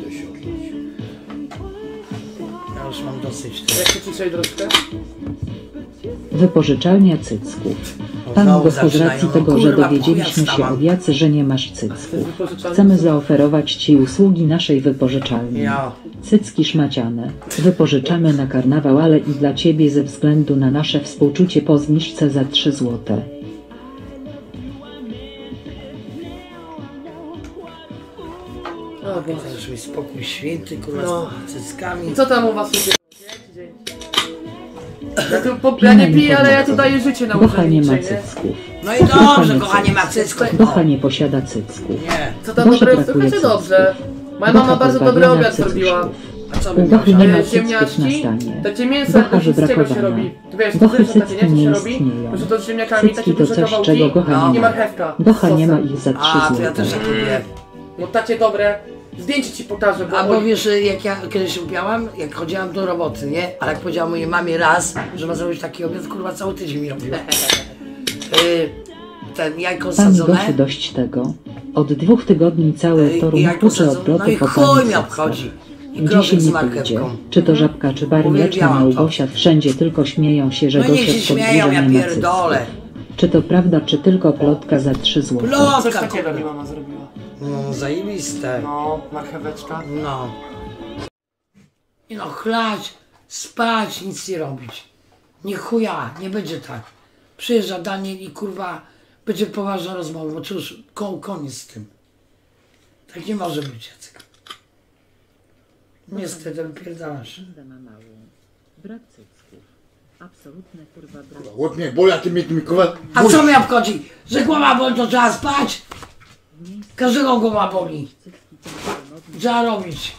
ja już mam dosyć. Jak się ciszej troszkę? Wypożyczalnia cycków. Pan Znowu Gocho z racji zaczynają. tego, No że kurwa, dowiedzieliśmy chuja się wstałam. od Jacy, że nie masz cycków. Wypożyczalnia? Chcemy zaoferować Ci usługi naszej wypożyczalni. Ja. Cycki szmaciane. Wypożyczamy na karnawał, ale i dla Ciebie ze względu na nasze współczucie po zniżce za trzy złote. O Boże. Chcesz mi spokój święty, kurwa, No. z cyckami. I co tam u was u Dzięki, dzięki. Ja, tu, po, ja nie piję, ale ja tu daję życie na Gocha nie ma urzędniczej, nie? cycków. No i dobrze, kochanie, ma cycków. Gocha nie posiada cycków. Nie. Co tam Gosia dobrego? brakuje Słuchajcie dobrze. Moja Gocha mama bardzo dobry pozbawiona obiad cycuszków. zrobiła. A co U by Gochy miał nie ma żart? cycków na Ziemniaczki, stanie. takie mięso Gocha jakby z czego się wybrakowana. robi. Tu wiesz, to Gochy też takie cycki się nie robi. istnieją. Może to z ziemniakami, takie Cycki to duże coś, kawałki czego Gocha No. nie i ma. marchewka. z Gocha nie ma sosem. ich za trzy A, to ja też złote. tak lubię. No takie dobre. Zdjęcie ci pokażę, bo... A bo wiesz, jak ja kiedyś upiałam, jak chodziłam do roboty, nie? Ale jak powiedziałam mojej mamie raz, że ma zrobić taki obiad, kurwa, cały tydzień mi robiła. Yy, ten jajko Pani sadzone. Gosiu, dość tego. Od dwóch tygodni cały yy, Toruń jajko puczy sadzone. obroty No i po chuj pani mnie cyckach. obchodzi. I Gdzie się groszek z nie pójdzie? marchewką. Czy to żabka, czy barniaczka Uwielbiałam to. Małgosia, wszędzie tylko śmieją się, że No niech Gosia się z śmieją, podwórza ja nie ma pierdolę. cycków. Czy to prawda, czy tylko plotka za trzy złote? Coś Plotka, takiego mi kurwa. mama zrobiła. No, zajebiste. No, marcheweczka. No. Nie no, chlać, spać, nic nie robić. Nie chuja, nie będzie tak. Przyjeżdża Daniel i kurwa, będzie poważna rozmowa, bo cóż, ko koniec z tym. Tak nie może być, Jacek. Niestety, wypierdalasz. Pizda ma małą. Brak cycków. Absolutny kurwa brak. Łeb mnie boli, a ty mnie mi kurwa... A co mnie obchodzi? Że głowa boli, to trzeba spać? Każdego głowa boli. Trzeba robić.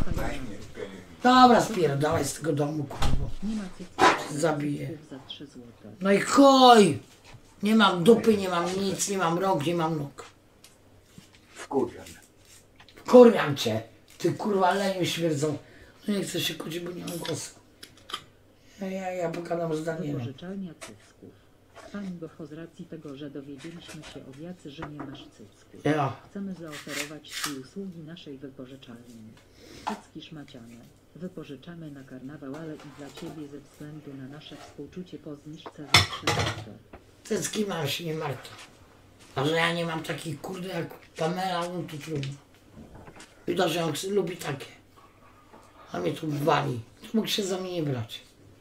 Dobra, spierdalaj z tego domu, kurwa. Nie ma cycków. Zabiję. Za trzy złote. No i chuj! Nie mam dupy, nie mam nic, nie mam rąk, nie mam nóg. Wkurwiam. Kurwiam cię. Ty kurwa leniu śmierdzą. No nie chcę się kłócić, bo nie mam głosu. Ja, ja, ja pogadam z Danielem. Wypożyczalnia cycków. Pani Gocho, z racji tego, że dowiedzieliśmy się od Jacy, że nie masz cycków. Ja. Chcemy zaoferować Ci usługi naszej wypożyczalni. Cycki szmaciane. Wypożyczamy na karnawał, ale i dla Ciebie ze względu na nasze współczucie po zniżce za trzy złote. Cycki mam, się nie martw. A że ja nie mam takich kurde jak Pamela, no to trudno. Widać, że on lubi takie. A mnie tu wali. To mógł się za mnie nie brać.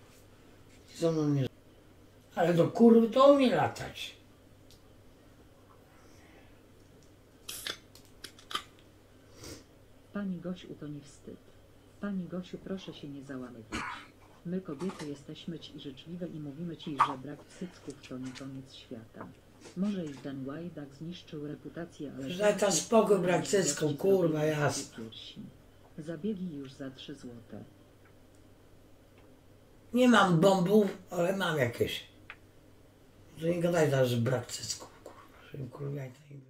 I za mną nie. Ale do kurwy to umie latać. Pani Gosiu, to nie wstyd. Pani Gosiu, proszę się nie załamywać. My kobiety jesteśmy Ci życzliwe i mówimy Ci, że brak cycków to nie koniec świata. Może i ten łajdak zniszczył reputację, ale... Daj tam spokój, brak cycków, kurwa, jasne. Zabiegi już za trzy złote. Nie mam bombów, ale mam jakieś. To nie gadaj teraz, że brak cycków, kurwa. Że im kurwa i tak.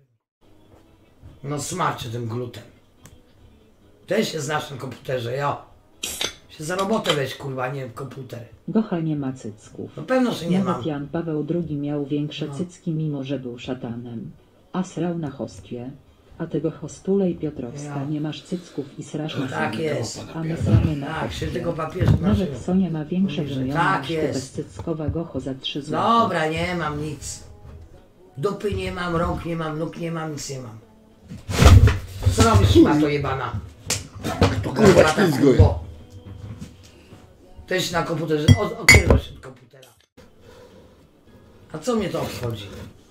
No smaczy tym glutem. Też się znasz na komputerze, ja. Się Się za robotę weź, kurwa, nie komputer. Gocha nie ma cycków. No pewno, że nie Nawet mam. Jan Paweł drugi miał większe No. cycki, mimo że był szatanem. A srał na hostwie. A tego Hostulej Piotrowska Ja. nie masz cycków i srasz na Tak siebie. jest. A my sramy na Tak, hostwie. świętego papieża Nawet naszego. Sonia ma większe Mówi, że wymiony tak niż jest. bezcyckowa gocho za trzy złote. Dobra, nie mam nic. Dupy nie mam, rąk nie mam, nóg nie mam, nic nie mam. Co robisz, szmato jebana? To kurwa Lata, ślizguj. kurwo. Też na komputerze, od, odpierdol się od komputera. A co mnie to obchodzi?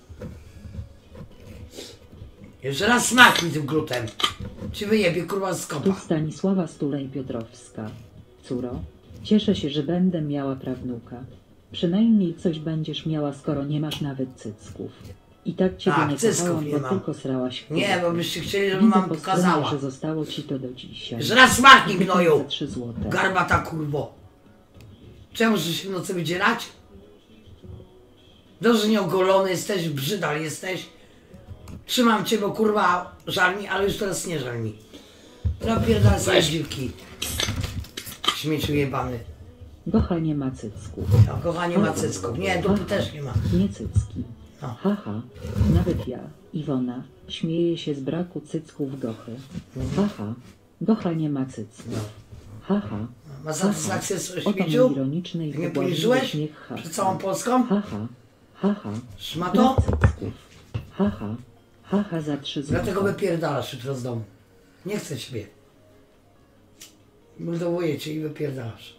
Jeszcze raz smak mi tym glutem. Czy wyjebie, kurwa, z Tu kopa. Stanisława Stulej Piotrowska. Córo, cieszę się, że będę miała prawnuka. Przynajmniej coś będziesz miała, skoro nie masz nawet cycków. I tak ciebie Tak, nie cycków kochałam, nie bo mam. tylko srałaś w Nie, kurę. bo byście chcieli, żebym Widzę wam po stronie, pokazała. że zostało ci to do dzisiaj. Jeszcze raz smaknij, gnoju! Za trzy złote. Garbata, kurwo. Czemu, że się w nocy wydzierać? Dobrze nieogolony jesteś, brzydal jesteś. Trzymam cię, bo kurwa żal mi, ale już teraz nie żal mi. Napierdal sobie dziwki. Śmieciu jebany. Gocha nie ma cycków. Ja, kochanie ma cycków. Nie, dupy też nie ma. Nie cycki. No. Haha, nawet ja, Iwona, śmieję się z braku cycków Gochy. Haha, Gocha nie ma cycków. Haha, Ma satysfakcję z oto śmieciu? mój ironiczny i Nie pobłażliwy poniżyłeś? śmiech haha. Przed całą Polską? Haha, haha, Szmato? brak cycków. Haha, haha za trzy złote. Dlatego wypierdalasz jutro z domu. Nie chcę ciebie. Buldowuję cię i wypierdalasz.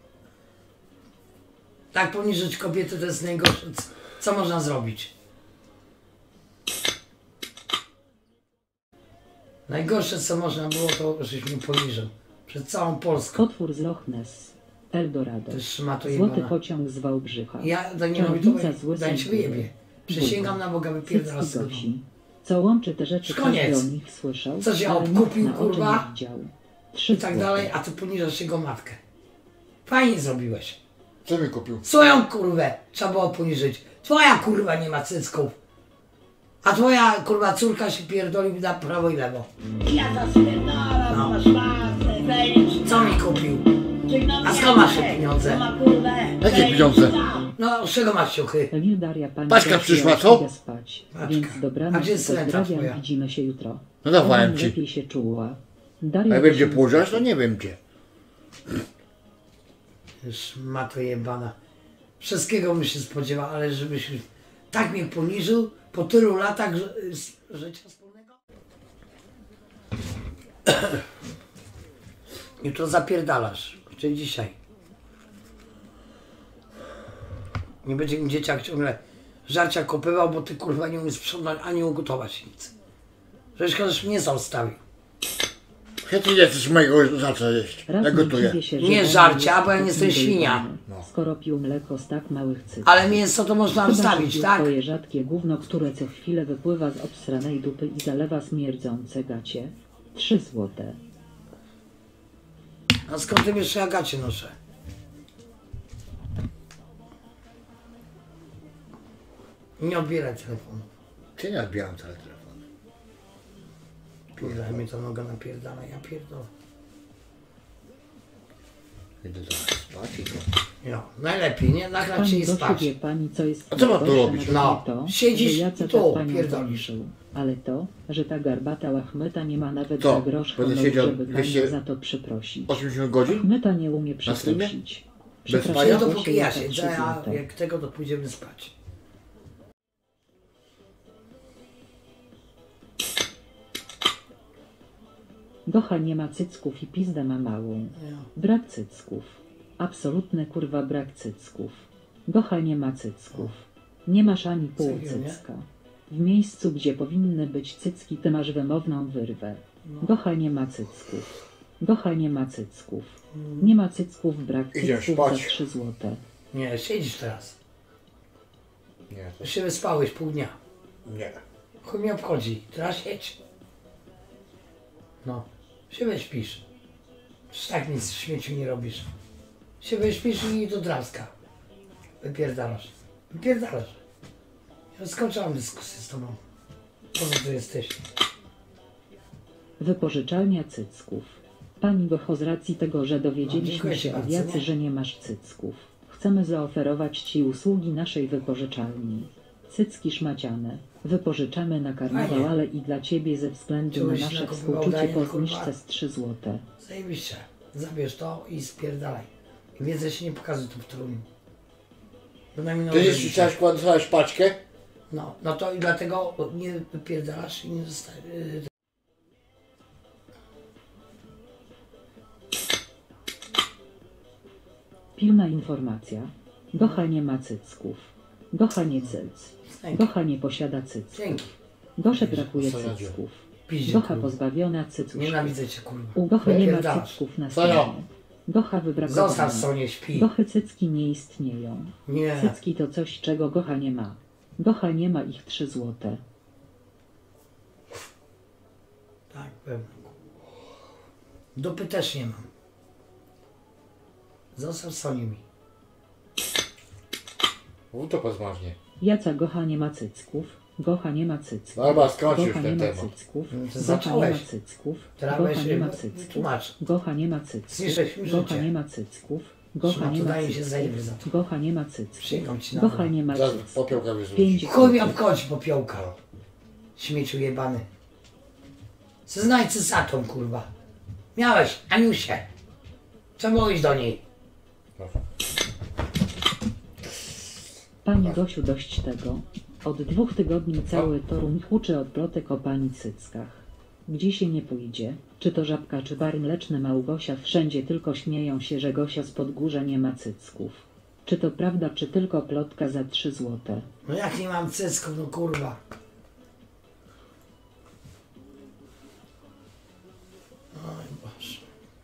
Tak poniżyć kobiety to jest najgorsze, c- co można zrobić. Najgorsze co można było to, żeś mnie poniżył. Przed całą Polską. Potwór z Loch Ness, Eldorado. To jest szmato Złoty jebana. pociąg z Wałbrzycha. Ja Danielowi to Czarownica z Łysej daj ci Góry. wyjebie. Przysięgam na Boga, wypierdala Cycki z domu. Gosi. Co łączy te rzeczy, Już koniec. każdy o nich słyszał, Co się ale nikt obkupił, na oczy kurwa? nie widział. Trzy I tak złote. dalej, a ty poniżasz jego matkę. Fajnie zrobiłeś. Co mi kupił? Swoją kurwę trzeba było poniżyć. Twoja kurwa nie ma cycków. A twoja kurwa córka się pierdoli na prawo i lewo. Ja to spierdalam, No. masz masę, wejdź. Co mi kupił? A skąd masz te pieniądze? Ma kurwę. Jakie wejdź pieniądze? tam. No, z czego masz ciuchy? Emil Daria pani Paczka Kasia, przyszła, ja co? idę spać. Paczka. Więc A dobranoc, gdzie jest ręka pozdrawiam, twoja? widzimy się jutro. No dawałem Ona ci. lepiej się czuła. A Daria jak będzie się- położyłaś, to nie wiem gdzie. Szmato jebana. Wszystkiego bym się spodziewał, ale żebyś tak mnie poniżył po tylu latach ży- z- życia wspólnego. Jutro zapierdalasz, czyli dzisiaj. Nie będzie mi dzieciak ciągle żarcia kopywał, bo ty kurwa nie umiesz sprzątać ani ugotować nic. Żeś każesz mnie zostawił. Czy ty nie chcesz mojego żarcia jeść? Raz Ja nie gotuję. dziwię się, że Nie Daniel żarcia, jest bo ja nie takim jestem świnia. dojrzany, No. Skoro pił mleko z tak małych cycków. Ale mięso to można Chyba, że wstawić, pił tak? twoje rzadkie gówno, które co chwilę wypływa z obsranej dupy i zalewa śmierdzące gacie. Trzy złote. A skąd ty wiesz, że ja gacie noszę? Nie odbieraj telefonu. Czy nie odbieram wcale telefonu? Pierdala mnie to noga napierdala, ja pierdolę. Idę zaraz spać i to. No, najlepiej, nie? Nagrać się Pani i do spać. siebie pani, co jest A co mam tu najgorsze robić? na No, to, siedzisz że Jacek tu, tak panią pierdolisz. poniżył. Ale to, że ta garbata łachmyta nie ma nawet Co? za grosz Będę honoru, siedział żeby dwieście panią za to przeprosić. osiemdziesiąt godzin? Łachmyta nie umie streamie? przeprosić. Bez Ja Przepraszała dopóki się ja za trzy siedzę, a złote. jak tego to pójdziemy spać. Gocha nie ma cycków i pizdę ma małą. Brak cycków. Absolutny kurwa brak cycków. Gocha nie ma cycków. Nie masz ani pół Serio, nie? cycka. W miejscu, gdzie powinny być cycki, ty masz wymowną wyrwę. Gocha nie ma cycków. Gocha nie ma cycków. Nie ma cycków, brak Idziesz cycków za spać. trzy złote. Nie, siedzisz teraz. Nie, to Już się wyspałeś pół dnia. nie. Chuj mnie obchodzi, teraz siedź. No, się wyśpisz. Przecież tak nic w śmieciu nie robisz. Się wyśpisz i do Drawska. Wypierdalasz. Wypierdalasz. Ja skończyłam dyskusję z tobą. Po co tu jesteś? Wypożyczalnia cycków. Pani Gocho, z racji tego, że No, dowiedzieliśmy dziękuję ci się od bardzo, Jacy, nie? że nie masz cycków, chcemy zaoferować Ci usługi naszej wypożyczalni. Cycki szmaciane. Wypożyczamy na karnawał, Fajnie. ale i dla Ciebie ze względu na Czułeś nasze nakupywał współczucie danie, po kurwa? zniżce z trzy złote. Zajebiście. Zabierz to i spierdalaj. I więcej się nie pokazuj tu w Toruniu. Bynajmniej na Ty urzędzie. jeśli chciałeś kładować paczkę? No, no to i dlatego nie wypierdalasz i nie zostajesz. Pilna informacja. Gocha nie ma cycków. Gocha nie cyc. Dzięki. Gocha nie posiada cycków. Dzięki. Gosze brakuje Sonia, cycków. Piździe, Gocha kurwa. pozbawiona cycków. Nienawidzę cię, kurwa. U Gochy nie ma Wypierdalasz. cycków na Sonia. stronie. Gocha wybrakowana. Zostaw Sonię, śpi. Gochy cycki nie istnieją. Nie. Cycki to coś, czego Gocha nie ma. Gocha nie ma ich trzy złote. Tak, pewno. Dupy też nie mam. Zostaw Sonię mi. Mów to pozważnie. Jaca Gocha nie ma cycków. Gocha nie ma cycków. Dobra, skończ już Gocha ten nie ma temat. cycków. No to Gocha nie zacząłeś. ma cycków. Teraz Gocha weź nie ma się cycków. wytłumacz. Gocha nie ma cycków. Zniszczyłeś mi Gocha życie. nie ma cycków. Gocha Szymon, nie to ma daj mi się cycków. zajebie za to. Gocha nie ma cycków. Przyjdą ci na Gocha dół. nie ma Zaraz cycków. popiołka wyrzuci. Pięć Chuj mi złotych. obchodzi popiołka. Śmieciu jebany. Zeznajcy za tą, kurwa. Miałeś, Aniusie. Czemu iść do niej? Pani Gosiu, dość tego. Od dwóch tygodni cały Toruń huczy od plotek o pani cyckach. Gdzie się nie pójdzie, czy to Żabka, czy bar mleczny Małgosia, wszędzie tylko śmieją się, że Gosia z Podgórza nie ma cycków. Czy to prawda, czy tylko plotka za trzy złote? No jak nie mam cycków, no kurwa. Oj Boże.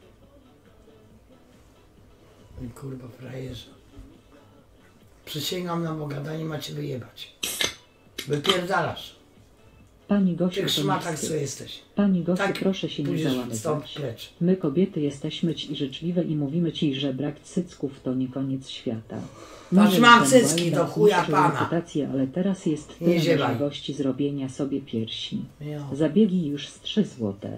Oj kurwa frajerze. Przysięgam na Boga, danie macie wyjebać. Wypierdalasz. Pani Gosiu, Tych to nie szmatach wstyd. co jesteś. Pani Gosiu, Tak, proszę się nie pójdziesz stąd załamywać. precz. My kobiety jesteśmy ci życzliwe i mówimy ci, że brak cycków to nie koniec świata. Patrz, Może mam ten cycki, Wajda do chuja zniszczył pana. reputację, ale teraz jest Nie tyle ziewaj. możliwości zrobienia sobie piersi. Jo. Zabiegi już z trzy złote.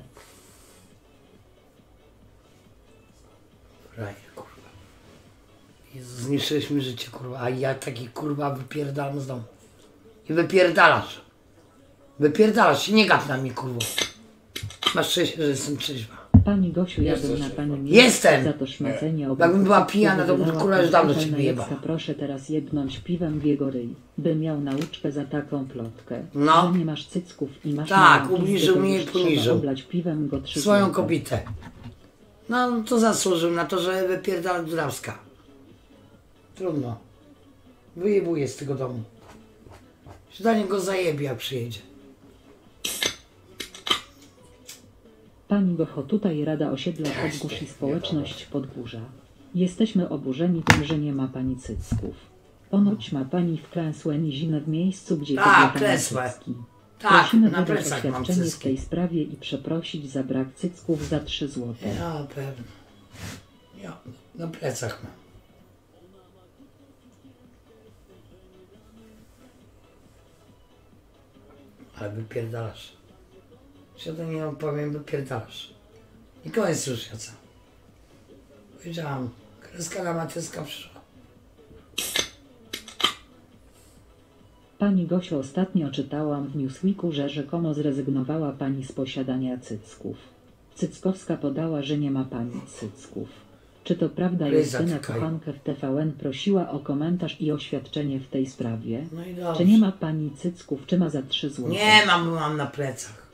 Frajer, kurwa. Jezu, zniszczyłeś mi życie, kurwa. A ja taki kurwa wypierdalam z domu. I wypierdalasz. Wypierdalasz się, nie gap na mnie, kurwa. Masz szczęście, że jestem trzeźwa. Pani Gosiu, jadę Jesteś. na pani miejsce Jestem! za to szmacenie obok. Jakbym była pijana, to bym Wydała kurwa już dawno pani cię Jacka, wyjebała. Proszę teraz jednąć piwem w jego ryj, by miał nauczkę za taką plotkę. No. Że nie masz cycków i masz Tak, małą pizdę, ubliżył to mnie już i trzeba poniżył. oblać piwem go trzy Swoją złote. kobietę. No, no to zasłużył na to, że wypierdala Drawska. Trudno. Wyjebuję z tego domu. Się do niego zajebie, jak przyjedzie. Pani Gocho, tutaj Rada Osiedla Podgórz i Społeczność Podgórza. Jesteśmy oburzeni tym, że nie ma pani cycków. Ponoć ma pani wklęsłe niziny w miejscu, gdzie Tak, kobieta ma klęsłe. cycki. Tak, Prosimy na wydać plecach mam oświadczenie w cycki. tej sprawie i przeprosić za brak cycków za trzy złote. Ja pewno. Ja na plecach mam. Ale wypierdalasz. Się to nie opowiem, wypierdalasz. I koniec już, Jaca. Powiedziałam, kreska na matyska przyszła. Pani Gosiu, ostatnio czytałam w Newsweeku, że rzekomo zrezygnowała pani z posiadania cycków. Cyckowska podała, że nie ma pani cycków. Czy to prawda? Ryza, Justyna tykaj. Kochankę w T V N prosiła o komentarz i oświadczenie w tej sprawie. No i dobrze. Czy nie ma pani cycków, czy ma za trzy złote? Nie mam, bo mam na plecach.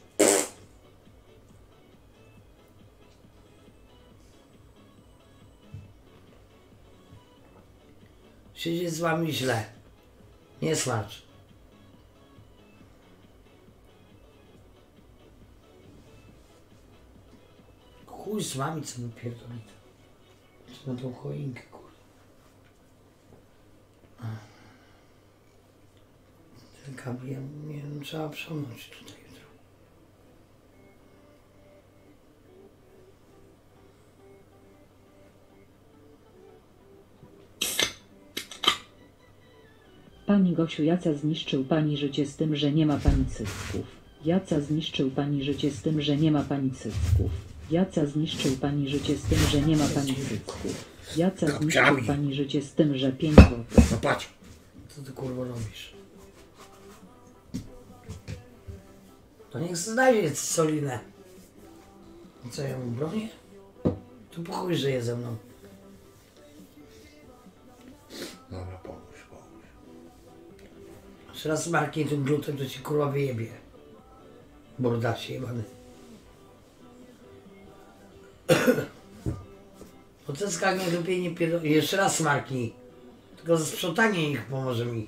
Siedzi z wami źle. Nie słacz. Chuj z wami, co wypierdoli. Czy na tą choinkę, kurwa. Ten kabel, ja nie wiem, trzeba przełnąć tutaj jutro. Pani Gosiu, Jaca zniszczył pani życie z tym, że nie ma pani cycków. Jaca zniszczył pani życie z tym, że nie ma pani cycków. Jaca zniszczył pani życie z tym, że nie ma pani cycków. Jaca zniszczył Kapciami. pani życie z tym, że pięć złotych. No patrz. Co ty kurwa robisz? To niech znajdzie solinę. Co ja mu bronię? To po chuj żyje ze mną. Dobra, pomóż, pomóż. Jeszcze raz marknij tym glutem, to ci kurwa wyjebie. Bordasie jebany. Po cyckach nie lepiej nie pierdol... Jeszcze raz smarknij. Tylko za sprzątanie ich pomoże mi.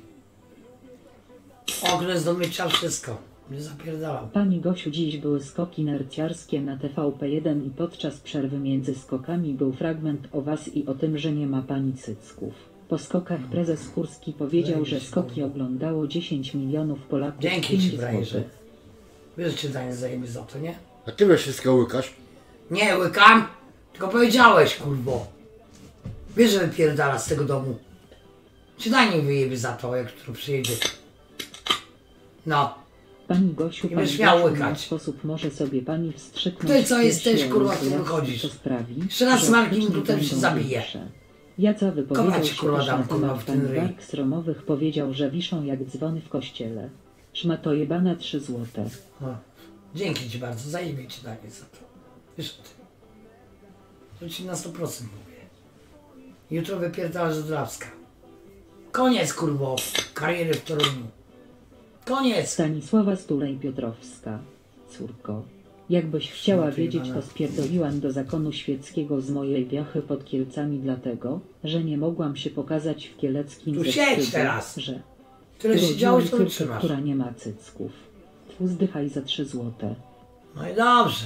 Okno jest do mycia, wszystko. Nie zapierdalam. Pani Gosiu, dziś były skoki narciarskie na T V P jeden i podczas przerwy między skokami był fragment o was i o tym, że nie ma pani cycków. Po skokach prezes Kurski powiedział, że skoki oglądało dziesięć milionów Polaków. Dzięki pięć ci, brajerze. złotych. Wiesz, czy danie zajebie za to, nie? A ty wiesz wszystko łykasz? Nie łykam, tylko powiedziałeś, kurwo. Wiesz, że wypierdala z tego domu. Czy danie wyjebie za to, jak tu przyjedzie. No. Pani Gosiu, Nie pani będziesz miał Gosiu, w łykać. ten sposób może sobie pani wstrzyknąć. Ty co w jesteś, piersi, kurwa, ale tu jak wychodzisz? To sprawi, Jeszcze raz że smarki oprócz glutem będą się zabije. większe. Jaca wypowiedział Kochać, się kurwa, też dam, na kurwa, temat w ten pani ryj. walk sromowych, powiedział, że wiszą jak dzwony w kościele. Szmato jebana trzy złote. No. Dzięki ci bardzo, zajebie ci danie za to. Wiesz o tym. To ci na sto procent mówię. Jutro wypierdalasz do Drawska. Koniec, kurwo, kariery w Toruniu. Koniec! Stanisława Stulej-Piotrowska. Córko, jakbyś chciała Szmaty wiedzieć, jebana. to spierdoliłam do zakonu świeckiego z mojej wiachy pod Kielcami dlatego, że nie mogłam się pokazać w Kieleckim Tu ze siedź wstydu, teraz. że Tyle urodziłam siedziałeś, to córkę, wytrzymasz. która nie ma cycków. Tu zdychaj za trzy złote. No i dobrze.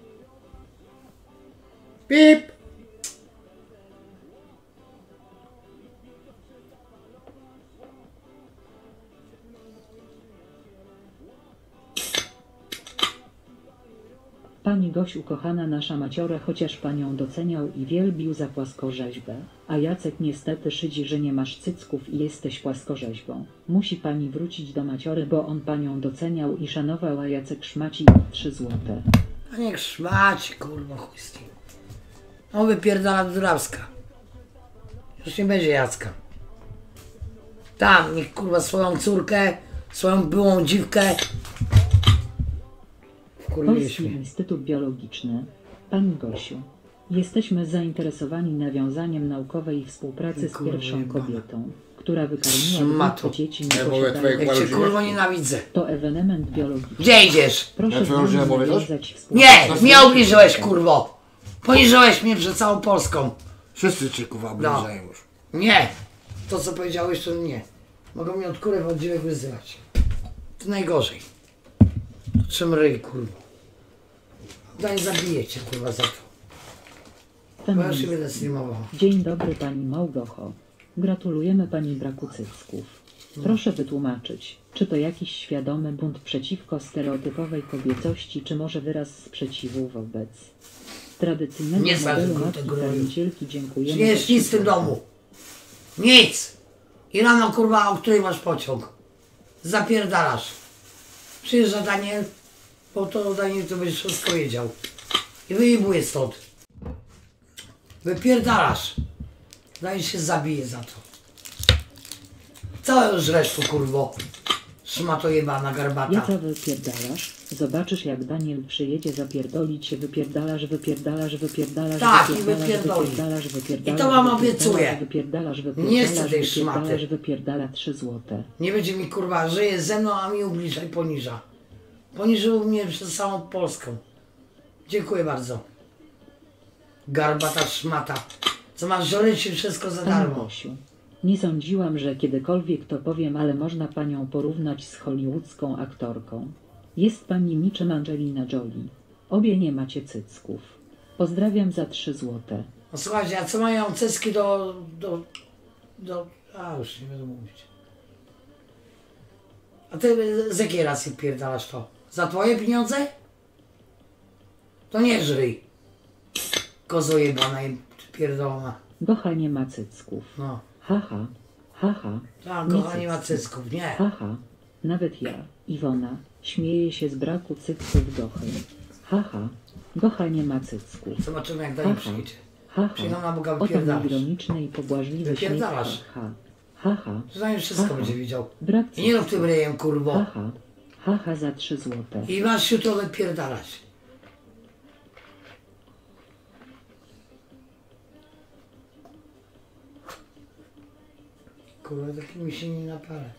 Pip! Pani Gosiu, kochana nasza maciora, chociaż panią doceniał i wielbił za płaskorzeźbę, a Jacek niestety szydzi, że nie masz cycków i jesteś płaskorzeźbą. Musi pani wrócić do maciory, bo on panią doceniał i szanował, a Jacek szmaci trzy złote. A niech szmaci, kurwa, chuj z tym. On wypierdala do Drawska. Już nie będzie Jacka. Tam, niech kurwa swoją córkę, swoją byłą dziwkę. Wkurwiłeś Polski mnie. Instytut Biologiczny. Pani Gosiu, jesteśmy zainteresowani nawiązaniem naukowej współpracy z Kurwa pierwszą jebana. kobietą, która wykarmiła Szmato. dwójko dzieci Ja mogę nieposiadających. twojego Jak cię Malusiu, kurwa wiesz? nienawidzę. To ewenement biologiczny. Gdzie idziesz? Proszę Ja z twoją nami żonę mówię coś? nawiązać współpracę. Nie, mnie ubliżyłeś, kurwo. Poniżyłeś mnie przed całą Polską. Wszyscy cię kurwa obrażają już. Nie. To co powiedziałeś, to nie. Mogą mnie od kurwa od dziwek wyzywać. To najgorzej. Czym ryj, kurwa. Daj, zabiję cię, kurwa, za to. Bo ja już nie będę streamował. Dzień dobry pani Małgocho. Gratulujemy pani braku cycków. Proszę wytłumaczyć, czy to jakiś świadomy bunt przeciwko stereotypowej kobiecości, czy może wyraz sprzeciwu wobec tradycyjnego Nie znam modelu tego matki tego roju. karmicielki. Dziękujemy. Nie jest za nic w tym przykład. domu. Nic. I rano, kurwa, o której masz pociąg. Zapierdalasz. Przyjeżdża Daniel, bo to Daniel to będziesz wszystko wiedział. I wyjebuje stąd. Wypierdalasz. Daniel się zabije za to. Całe już resztu, kurwo. Szmato jebana, garbata. Jaca wypierdalasz? Zobaczysz, jak Daniel przyjedzie zapierdolić się. Wypierdalasz, wypierdalasz, wypierdalasz, Tak, i wypierdalasz, wypierdoli. wypierdalasz, wypierdalasz, I to wam wypierdalasz, obiecuję. Wypierdalasz, Nie chcę wypierdalasz, tej szmaty. wypierdalasz, wypierdala trzy złote. Nie będzie mi, kurwa, żyje ze mną, a mi ubliża i poniża. Poniżył mnie przez całą Polską. Dziękuję bardzo. Garbata szmata. Co masz żoryć i wszystko za Pani darmo. Gosiu, nie sądziłam, że kiedykolwiek to powiem, ale można panią porównać z hollywoodzką aktorką. Jest pani niczym Angelina Jolie. Obie nie macie cycków. Pozdrawiam za trzy złote. No słuchajcie, a co mają cycki do... do... do... A już nie będę mówić. A ty z jakiej racji pierdalasz to? Za twoje pieniądze? To nie żyj. Kozo jebana i pierdolona. Gocha nie ma cycków. No. Haha, haha. Tak, kocha nie ma cycków, nie. Haha, nawet ja, Iwona, śmieję się z braku cycków Gochy. Haha. Gocha nie ma cycków. Zobaczymy jak dalej Haha. przyjdzie. Haha. Przyjdą na Boga, Oto wypierdalasz. ironiczny i pobłażliwy śmiech. Wypierdalasz. Ha. Haha. Zanim wszystko Haha. będzie widział. Brak I nie rób cycków. tym ryjem, kurwo. Haha. Haha za trzy złote. I masz jutro wypierdalać. Kurwa, takimi się nie napalę.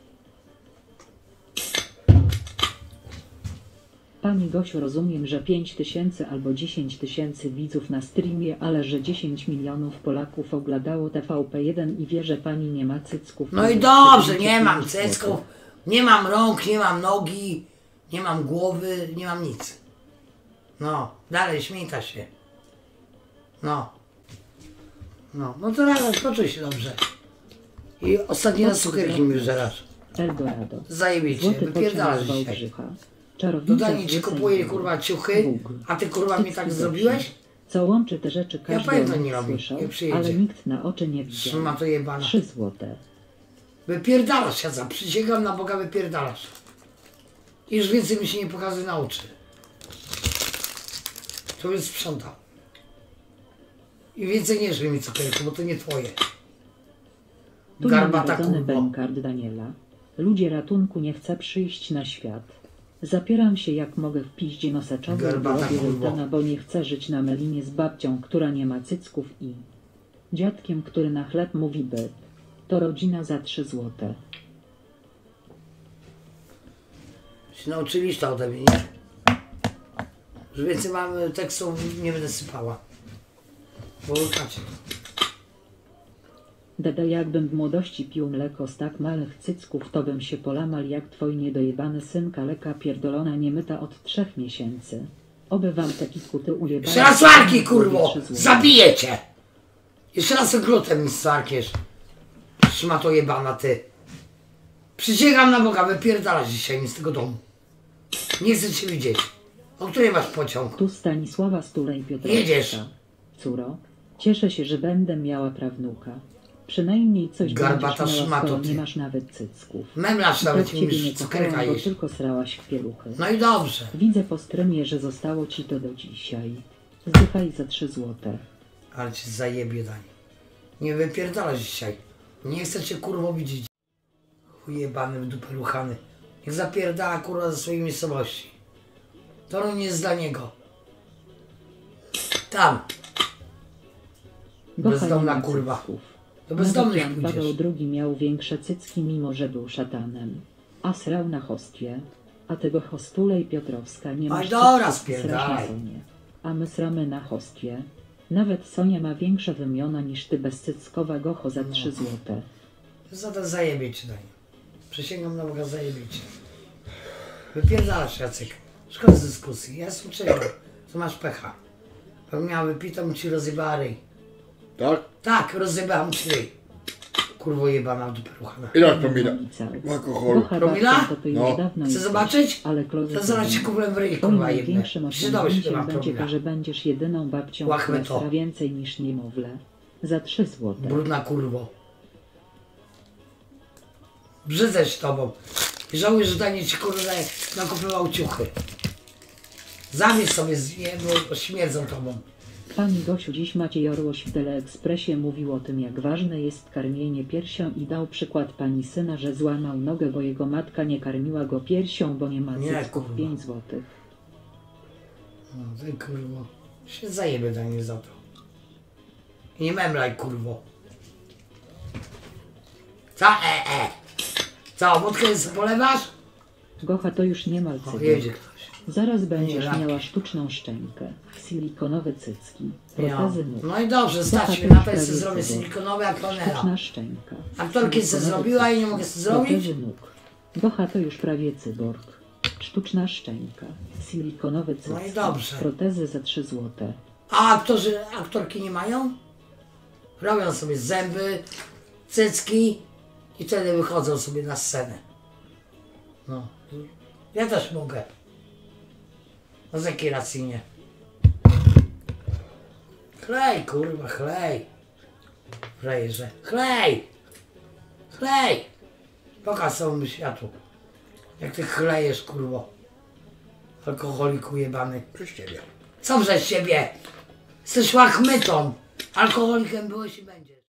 Pani Gosiu, rozumiem, że pięć tysięcy albo dziesięć tysięcy widzów na streamie, ale że dziesięć milionów Polaków oglądało T V P jeden i wie, że pani nie ma cycków. No i dobrze, nie mam cycków, nie mam rąk, nie mam nogi, nie mam głowy, nie mam nic. No, dalej śmiejta się. No. No, no to razem, poczuj się dobrze. I ostatni raz cukierki mi żerasz. Eldorado. Zajebiście, Złoty wypierdalasz pociąg z dzisiaj. Wałbrzycha. Czarownica Dodanie ci z kupuje Wysejmu. kurwa ciuchy, Bóg. a ty kurwa mi tak Cycki zrobiłeś? Co łączy te rzeczy, każdy pamiętam, o nich nie robi, słyszał, nie przyjedzie. ale nikt na oczy nie widział. Trzyma to jebana. Trzy złote. Wypierdalasz, Jadza, przysięgam na Boga, wypierdalasz. I już więcej mi się nie pokazuje na oczy. To jest sprzątał. I więcej nie żryj mi cukierku, bo to nie twoje. Tu Garbata narodzony kurwo. bękart Daniela. Ludzie, ratunku, nie chcę przyjść na świat. Zapieram się jak mogę w piździe nosaczowej, bo Garbata robię kurwo. Sultana, bo nie chcę żyć na melinie z babcią, która nie ma cycków i dziadkiem, który na chleb mówi by. To rodzina za trzy złote. Się nauczyliście ode mnie, nie? Że więcej mam tekstów, nie będę sypała. Bo łukacie. Dada, jakbym w młodości pił mleko z tak małych cycków, to bym się polamal jak twoi niedojebany syn kaleka pierdolona niemyta od trzech miesięcy. Oby wam taki kuty ujebane... Jeszcze raz warki, kurwo! trzy złote. Zabiję cię! Jeszcze raz glutem mi starkiesz. Trzyma to jebana, ty. Przysięgam na Boga, wypierdalasz dzisiaj mi z tego domu. Nie chcę cię widzieć. O której masz pociąg? Tu Stanisława Stulej Piotrowska. Jedziesz. Córo, cieszę się, że będę miała prawnuka. Przynajmniej coś Garbata będziesz miała, szmato, skoro ty. nie masz nawet cycków. Memlasz I nawet tak mi ciebie już nie cukierka kochałam, bo jeść. tylko srałaś w pieluchy. No i dobrze. Widzę po strymie, że zostało ci to do dzisiaj. Zdychaj za trzy złote. Ale cię zajebie, Dani. Nie wypierdalasz dzisiaj. Nie chcę cię kurwo widzieć. Chujebany w dupę ruchany. Niech zapierdala kurwa ze swojej miejscowości. To nie jest dla niego. Tam. Gocha Bezdomna nie ma kurwa. cycków. Do Nawet bezdomnych Jan Paweł pójdziesz. drugi miał większe cycki, mimo że był szatanem. A srał na hostwie. A tego hostulej Piotrowska nie Oj, masz dobra, cycków, srasz spierdalaj. na Sonie. A my sramy na hostwie. Nawet Sonia ma większe wymiona niż ty, bezcyckowa Gocho za trzy złote. Za to zajebie cię, Dani. Przysięgam na Boga, zajebie cię. Wypierdalasz, Jacek. Szkoda z dyskusji. Ja jestem czyją. To masz pecha. Bo miała wypitą, ci rozjebała ryj. Tak? Tak, rozjebałam ci ryj. Kurwo jebana w dupę ruchana. Ile masz promila? Alkoholu. Gocha Promila? babcią to ty już No. dawno Chcesz jesteś, zobaczyć? Ale klozet To zaraz ci kuplę w ryj, Twoim kurwa jebne. największym Przydołeś, że osiągnięciem mam będzie promila. to, że będziesz jedyną babcią, Łachmy która to. sra więcej niż niemowlę. Za trzy złote. Brudna kurwo. Brzydzę się tobą. I żałuję, że Daniel ci kurwa nakupywał ciuchy. Zabierz sobie z nie, bo śmierdzą tobą. Pani Gosiu, dziś Maciej Orłoś w Teleekspresie mówił o tym, jak ważne jest karmienie piersią i dał przykład pani syna, że złamał nogę, bo jego matka nie karmiła go piersią, bo nie ma Nie, cycków. kurwa. pięć złotych. No, ty kurwo. Się zajebie Daniel za to. I nie memlaj kurwo. Co e e? Co, wódkę sobie polewasz? Gocha, to już nie ma O, cycków. jedzie ktoś. Zaraz będziesz lampki. miała sztuczną szczękę, silikonowe cycki, Ja. protezy nóg. No i dobrze, Gocha, stać to mi już na to, prawie sobie zrobię cudowne. silikonowe jak panela. Sztuczna szczęka. Aktorki se silikonowe zrobiła i nie cycki, mogę sobie zrobić? protezy nóg. Gocha, to już prawie cyborg. Sztuczna szczęka, silikonowe cycki, No i dobrze. protezy za trzy złote. A aktorzy, aktorki nie mają? Robią sobie zęby, cycki i wtedy wychodzą sobie na scenę. No. Ja też mogę. No z jakiej racji nie? Chlej, kurwa, chlej. Frajerze. Chlej! Chlej! Pokaż całemu światu. Jak ty chlejesz, kurwo. Alkoholiku jebany. Przez ciebie. Co przez ciebie? Jesteś łachmytą. Alkoholikiem byłeś i będziesz.